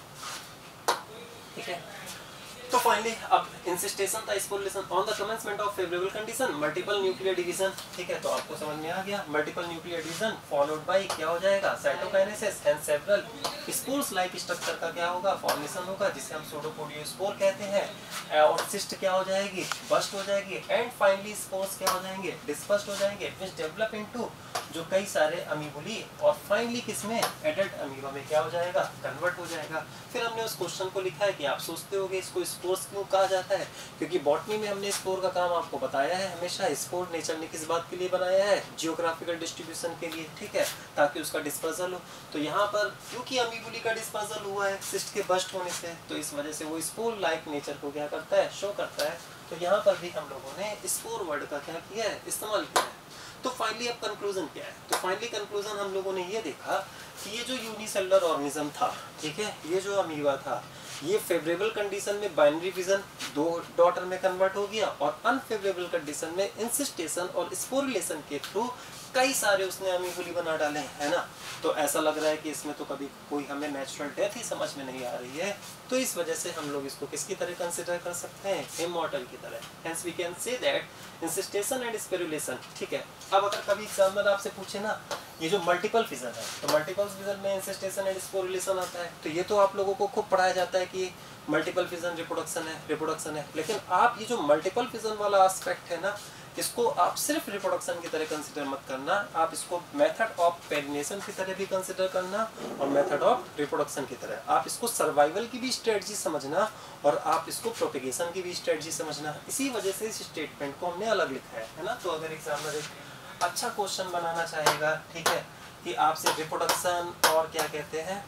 ठीक है। तो फाइनली अब इंसिस्टेशन था sporulation on the commencement of favourable condition multiple nuclear division, ठीक है। तो आपको समझ में आ गया multiple nuclear division followed by क्या हो जाएगा cytokinesis and several spores like structure का क्या होगा फॉर्मेशन होगा जिसे हम सूडोपोडियोस्पोर कहते हैं। और सिस्ट क्या हो जाएगी बस्ट हो जाएगी एंड फाइनली स्पोर्स क्या हो जाएंगे डिस्पर्स्ड हो जाएंगे व्हिच डेवलप इनटू जो कई सारे अमीबुली और फाइनली किसमें एडल्ट अमीबा में क्या हो जाएगा कन्वर्ट हो जाएगा। फिर हमने उस क्वेश्चन को लिखा है कि आप सोचते होंगे इसको स्पोर्स क्यों कहा जाता है, क्योंकि बॉटनी में हमने स्पोर का काम आपको बताया है हमेशा। स्पोर नेचर ने किस बात के लिए बनाया है जियोग्राफिकल डिस्ट्रीब्यूशन के लिए, ठीक है, ताकि उसका डिस्पर्सल हो। तो यहाँ पर क्योंकि अमीबुली का डिस्पर्सल हुआ है सिस्ट के बस्ट होने से, तो इस वजह से वो स्पोर लाइक नेचर को क्या करता है शो करता है। तो यहाँ पर भी हम लोगों ने स्पोर वर्ड का क्या किया है इस्तेमाल किया है। तो फाइनली अब कंक्लूजन क्या है, तो फाइनली कंक्लूजन हम लोगों ने ये देखा कि ये जो यूनिसेलुलर ऑर्गेनिज्म था, ठीक है, ये जो अमीबा था ये फेवरेबल कंडीशन में बाइनरी फिजन दो डॉटर में कन्वर्ट हो गया और अनफेवरेबल कंडीशन में इंसिस्टेशन और स्पोरुलेशन के थ्रू कई सारे उसने अमीबुली बना डाले है ना। तो ऐसा लग रहा है कि इसमें तो कभी कोई हमें नेचुरल डेथ ही समझ में नहीं आ रही है। तो इस वजह से हम लोग इसको किसकी तरह कंसिडर कर सकते हैं इमॉर्टल की तरह। Hence we can say that encystation and sporulation, ठीक है। अब अगर कभी एग्जामिनर आपसे पूछे ना ये जो मल्टीपल फिजन है तो मल्टीपल फिजन में इंसिस्टेशन एंड स्पोरुलेशन आता है, तो ये तो आप लोगों को खूब पढ़ाया जाता है कि मल्टीपल फिजन रिप्रोडक्शन है रिप्रोडक्शन है, लेकिन आप ये जो मल्टीपल फिजन वाला एस्पेक्ट है ना इसको आप सिर्फ रिप्रोडक्शन की तरह कंसिडर मत करना, आप इसको मेथड ऑफ पेरिनेशन की तरह भी कंसिडर करना और मेथड ऑफ रिप्रोडक्शन की तरह। आप इसको सर्वाइवल की भी स्ट्रेटजी समझना और आप इसको प्रोपेगेशन की भी स्ट्रेटजी समझना। इसी वजह से इस स्टेटमेंट को हमने अलग लिखा है, है ना। तो अगर एग्जामिनर एक अच्छा क्वेश्चन बनाना चाहेगा, ठीक है, कि आपसे रिप्रोडक्शन और क्या कहते हैं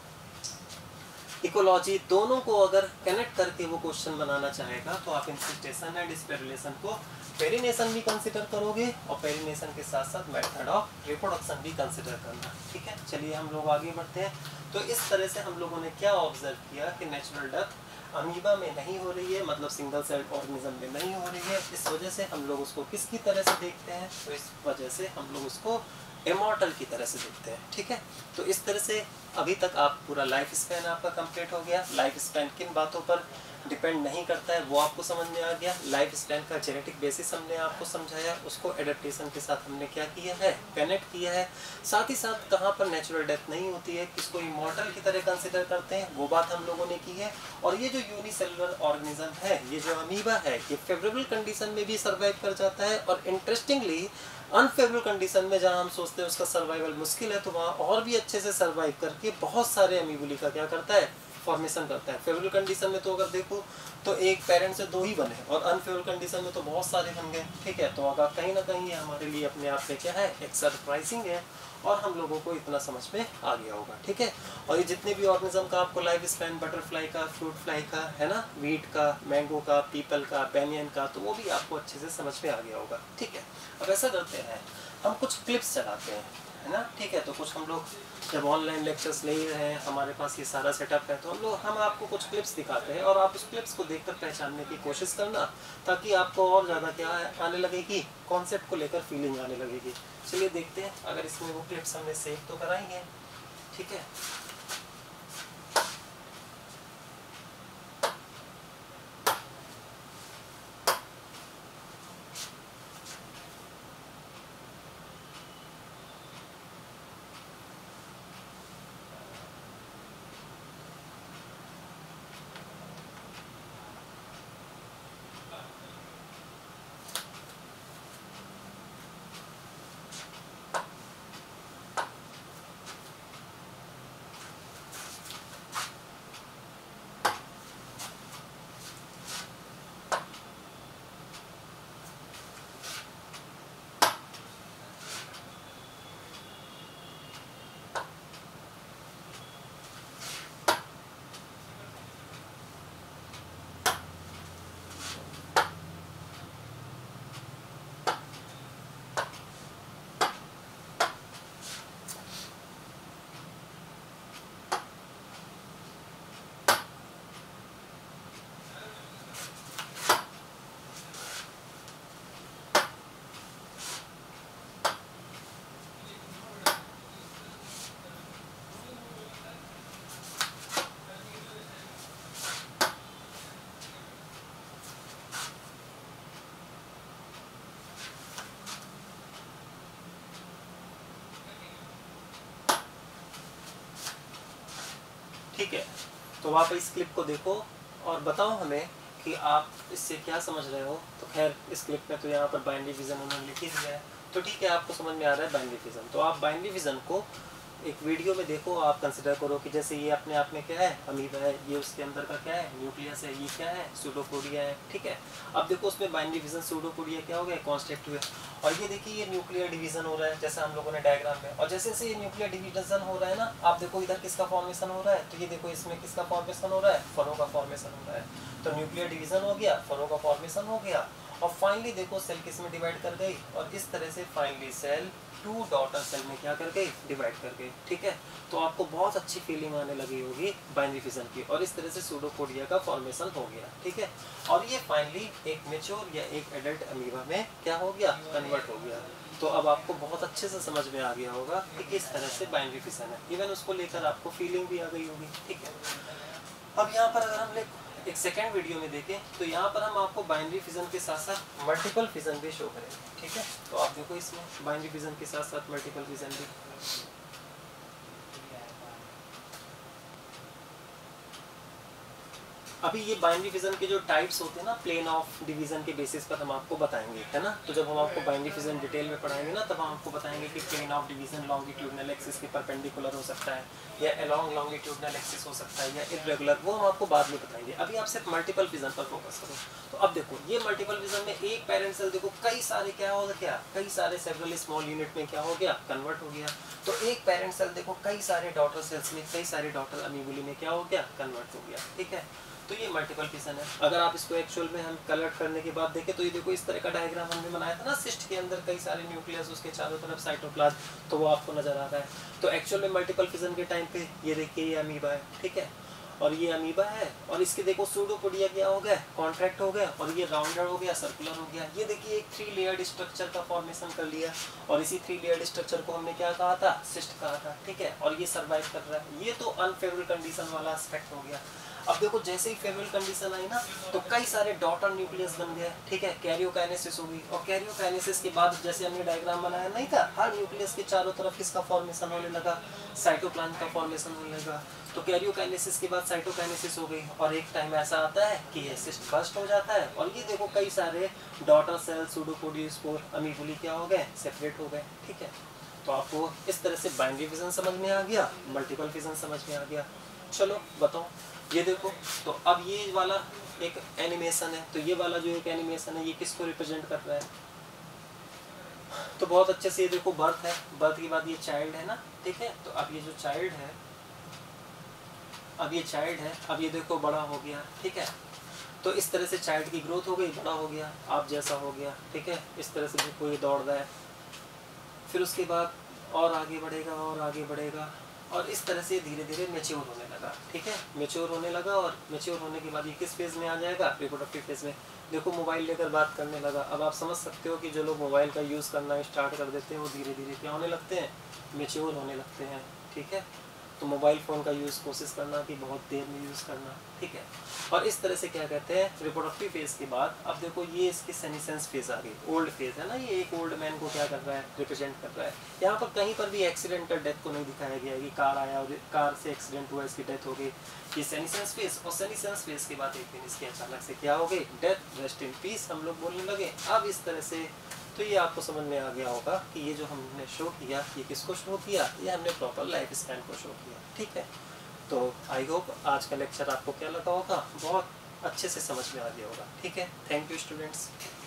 इकोलॉजी दोनों को अगर कनेक्ट करके वो क्वेश्चन बनाना चाहेगा तो आप इंसिस्टेशन एंड स्पोरुलेशन को पेरिनेशन भी कंसिडर करोगे और पेरिनेशन के साथ साथ मेथड ऑफ रिप्रोडक्शन भी कंसिडर करना, ठीक है। चलिए हम लोग आगे बढ़ते हैं। तो इस तरह से हम लोगों ने क्या ऑब्जर्व किया कि नेचुरल डेथ अमीबा में नहीं हो रही है, मतलब सिंगल सेल ऑर्गेनिज्म में नहीं हो रही है। इस वजह से हम लोग उसको किसकी तरह से देखते हैं, तो इस वजह से हम लोग उसको इमॉर्टल की तरह से देखते हैं, ठीक है। तो इस तरह से अभी तक आप पूरा लाइफ स्पैन आपका कंप्लीट हो गया। लाइफ स्पैन किन बातों पर डिपेंड नहीं करता है वो आपको समझ में आ गया। लाइफ स्पैन का जेनेटिक बेसिस हमने आपको समझाया, उसको एडेप्टेशन के साथ हमने क्या किया है कनेक्ट किया है। साथ ही साथ कहाँ पर नेचुरल डेथ नहीं होती है, किसको इमॉर्टल की तरह कंसिडर करते हैं वो बात हम लोगों ने की है। और ये जो यूनिसेलुलर ऑर्गेनिज्म है, ये जो अमीबा है, ये फेवरेबल कंडीशन में भी सर्वाइव कर जाता है और इंटरेस्टिंगली अनफेवरेबल कंडीशन में जहाँ हम सोचते हैं उसका सर्वाइवल मुश्किल है तो वहाँ और भी अच्छे से सर्वाइव करके बहुत सारे अमीबुली का क्या करता है फॉर्मेशन करता है। फेवरेबल कंडीशन में तो अगर देखो तो एक पेरेंट से दो ही बने और अनफेवरेबल कंडीशन में तो बहुत सारे बन गए, ठीक है। तो अगर कहीं ना कहीं ये हमारे लिए अपने आप में क्या है एक सरप्राइजिंग है और हम लोगों को इतना समझ में आ गया होगा, ठीक है। और ये जितने भी ऑर्गेनिज्म का आपको लाइफ स्पैन बटरफ्लाई का, फ्रूट फ्लाई का, है ना, वीट का, मैंगो का, पीपल का, बेनियन का, तो वो भी आपको अच्छे से समझ में आ गया होगा, ठीक है। अब ऐसा करते हैं हम कुछ क्लिप्स चलाते हैं, है ना, ठीक है। तो कुछ हम लोग जब ऑनलाइन लेक्चर्स ले रहे हैं, हमारे पास ये सारा सेटअप है, तो हम लोग हम आपको कुछ क्लिप्स दिखाते हैं और आप उस क्लिप्स को देखकर पहचानने की कोशिश करना, ताकि आपको और ज़्यादा क्या आने लगेगी, कॉन्सेप्ट को लेकर फीलिंग आने लगेगी। चलिए देखते हैं, अगर इसमें वो क्लिप्स हमने सेव तो कराएंगे, ठीक है। ठीक है, तो आप इस क्लिप को देखो और बताओ हमें कि आप इससे क्या समझ रहे हो। तो खैर इस क्लिप में तो यहाँ पर बाइनरी विज़न उन्होंने लिख ही दिया है, तो ठीक है, आपको समझ में आ रहा है बाइनरी विज़न। तो आप बाइनरी विज़न को एक वीडियो में देखो, आप कंसिडर करो कि जैसे ये अपने आप में क्या है, अमीबा है, ये उसके अंदर का क्या है, न्यूक्लियस है, ये क्या है, सूडोपोडिया है, ठीक है। अब देखो उसमें बाइनरी विज़न सूडोपोडिया क्या हो गया, कॉन्स्ट्रक्टिव है, और ये देखिए ये न्यूक्लियर डिवीजन हो रहा है, जैसा हम लोगों ने डायग्राम में, और जैसे जैसे ये न्यूक्लियर डिवीजन हो रहा है ना, आप देखो इधर किसका फॉर्मेशन हो रहा है, तो ये देखो इसमें किसका फॉर्मेशन हो रहा है, फरो का फॉर्मेशन हो रहा है। तो न्यूक्लियर डिवीजन हो गया, फरो का फॉर्मेशन हो गया, और फाइनली देखो सेल किस में डिवाइड कर गई, और इस तरह से finally cell to daughter cell में क्या कर गई, डिवाइड कर गई, ठीक है। तो आपको बहुत अच्छी फीलिंग आने लगी होगी बाइनरी फिजन की, और इस तरह से सूडोपोडिया का फॉर्मेशन हो गया, ठीक है। और ये फाइनली एक मेच्योर या एक एडल्ट अमीबा में क्या हो गया, कन्वर्ट हो गया। तो अब आपको बहुत अच्छे से समझ में आ गया होगा कि किस तरह से बाइनरी फिजन है, इवन उसको लेकर आपको फीलिंग भी आ गई होगी, ठीक है। अब यहाँ पर अगर हम ले एक सेकेंड वीडियो में देखें, तो यहाँ पर हम आपको बाइनरी फिजन के साथ साथ मल्टीपल फिजन भी शो करेंगे, ठीक है। तो आप देखो इसमें बाइनरी फिजन के साथ साथ मल्टीपल फिजन भी। अभी ये बाइनरी फिजन के जो टाइप्स होते हैं ना, प्लेन ऑफ डिवीजन के बेसिस पर हम आपको बताएंगे, है ना। तो जब हम आपको बाइनरी फिजन डिटेल में पढ़ाएंगे ना, तब हम आपको बताएंगे कि plane of division longitudinal axis के परपेंडिकुलर हो सकता है, या अलोंग लॉन्गिट्यूडनल एक्सिस हो सकता है, या इर्रेगुलर, वो हम आपको बाद में बताएंगे। अभी आप सिर्फ मल्टीपल फिजन पर फोकस करो। तो अब देखो ये मल्टीपल फिजन में एक पेरेंट सेल देखो कई सारे क्या हो गया, कई सारे सेवरल स्मॉल यूनिट में क्या हो गया, कन्वर्ट हो गया। तो एक पेरेंट सेल देखो कई सारे डॉटर सेल्स में, कई सारे डॉटर अमीबुली में क्या हो गया, कन्वर्ट हो गया, ठीक है। तो ये मल्टीपल फिजन है। अगर आप इसको एक्चुअल में हम कलर करने के बाद देखें, तो ये देखो इस तरह का डायग्राम हमने बनाया था ना, सिस्ट के अंदर कई सारे न्यूक्लियस, उसके चारों तरफ साइटोप्लाज्म, तो वो आपको नजर आ रहा है। तो एक्चुअल में मल्टीपल फिजन के टाइम पे ये देखिए ये अमीबा है, ठीक है, और ये अमीबा है, और इसके देखो सूडोपोडिया क्या हो गया, कॉन्ट्रैक्ट हो गया, और ये राउंडर हो गया, सर्कुलर हो गया। ये देखिए एक थ्री लेयर्ड स्ट्रक्चर का फॉर्मेशन कर लिया, और इसी थ्री लेयर्ड स्ट्रक्चर को हमने क्या कहा था, सिस्ट कहा था, ठीक है। और ये सर्वाइव कर रहा है। ये तो अनफेवरेबल कंडीशन वाला एस्पेक्ट हो गया। अब देखो जैसे ही फेवरेबल कंडीशन आई ना, तो कई सारे डॉटर न्यूक्लियस बन गए, ठीक है, कैरियोकाइनेसिस हो गई, और कैरियोकाइनेसिस के बाद जैसे हमने डायग्राम बनाया नहीं था, हर न्यूक्लियस के चारों तरफ किसका फॉर्मेशन होने लगा, साइटोप्लाज्म का फॉर्मेशन होने लगा। तो कैरियोकाइनेसिस के बाद साइटोकाइनेसिस हो गई, और एक टाइम ऐसा आता है कि ये सिस्ट बस्ट हो जाता है, और ये देखो कई सारे डॉटर सेल, सूडोपोडियोस्पोर, अमीबुली क्या हो गए, सेपरेट हो गए, ठीक है। तो आपको इस तरह से बाइनरी फिजन समझ में आ गया, मल्टीपल फिजन समझ में आ गया। चलो बताओ, ये देखो, तो अब ये वाला एक एनिमेशन है, तो ये वाला जो एक एनिमेशन है, ये किसको रिप्रेजेंट कर रहा है, तो बहुत अच्छे से ये देखो बर्थ है, बर्थ के बाद ये चाइल्ड है ना, ठीक है। तो अब ये जो चाइल्ड है, अब ये चाइल्ड है, अब ये देखो बड़ा हो गया, ठीक है। तो इस तरह से चाइल्ड की ग्रोथ हो गई, बड़ा हो गया, आप जैसा हो गया, ठीक है। इस तरह से देखो ये दौड़ रहा है, फिर उसके बाद और आगे बढ़ेगा और आगे बढ़ेगा और इस तरह से धीरे धीरे मैच्योर होने लगा। ठीक है, मैच्योर होने लगा और मैच्योर होने के बाद ये किस फेज़ में आ जाएगा, रिप्रोडक्टिव फेज़ में। देखो मोबाइल लेकर बात करने लगा। अब आप समझ सकते हो कि जो लोग मोबाइल का यूज़ करना स्टार्ट कर देते हैं वो धीरे धीरे क्या होने लगते हैं, मैच्योर होने लगते हैं। ठीक है, तो मोबाइल फ़ोन का यूज़ कोशिश करना कि बहुत देर में यूज़ करना। ठीक है, और इस तरह से क्या कहते हैं, रिप्रोडक्टिव फेज़ के बाद अब देखो ये इसकी सेनिसेंस फेज़ आ गई, ओल्ड फेज़ है ना। ये एक ओल्ड मैन को क्या कर रहा है, रिप्रेजेंट कर रहा है। यहाँ पर कहीं पर भी एक्सीडेंटल डेथ को नहीं दिखाया गया है कि कार आया और कार से एक्सीडेंट हुआ, इसकी डेथ हो गई। ये सेनिसेंस फेज़, और सेनिसेंस फेज़ के बाद एक दिन इसकी अचानक से क्या हो गई, डेथ, रेस्ट इन पीस हम लोग बोलने लगे। अब इस तरह से तो ये आपको समझ में आ गया होगा कि ये जो हमने शो किया ये किसको शो किया, ये हमने प्रॉपर लाइफ स्पैन को शो किया। ठीक है, तो आई होप आज का लेक्चर आपको क्या लगा होगा, बहुत अच्छे से समझ में आ गया होगा। ठीक है, थैंक यू स्टूडेंट्स।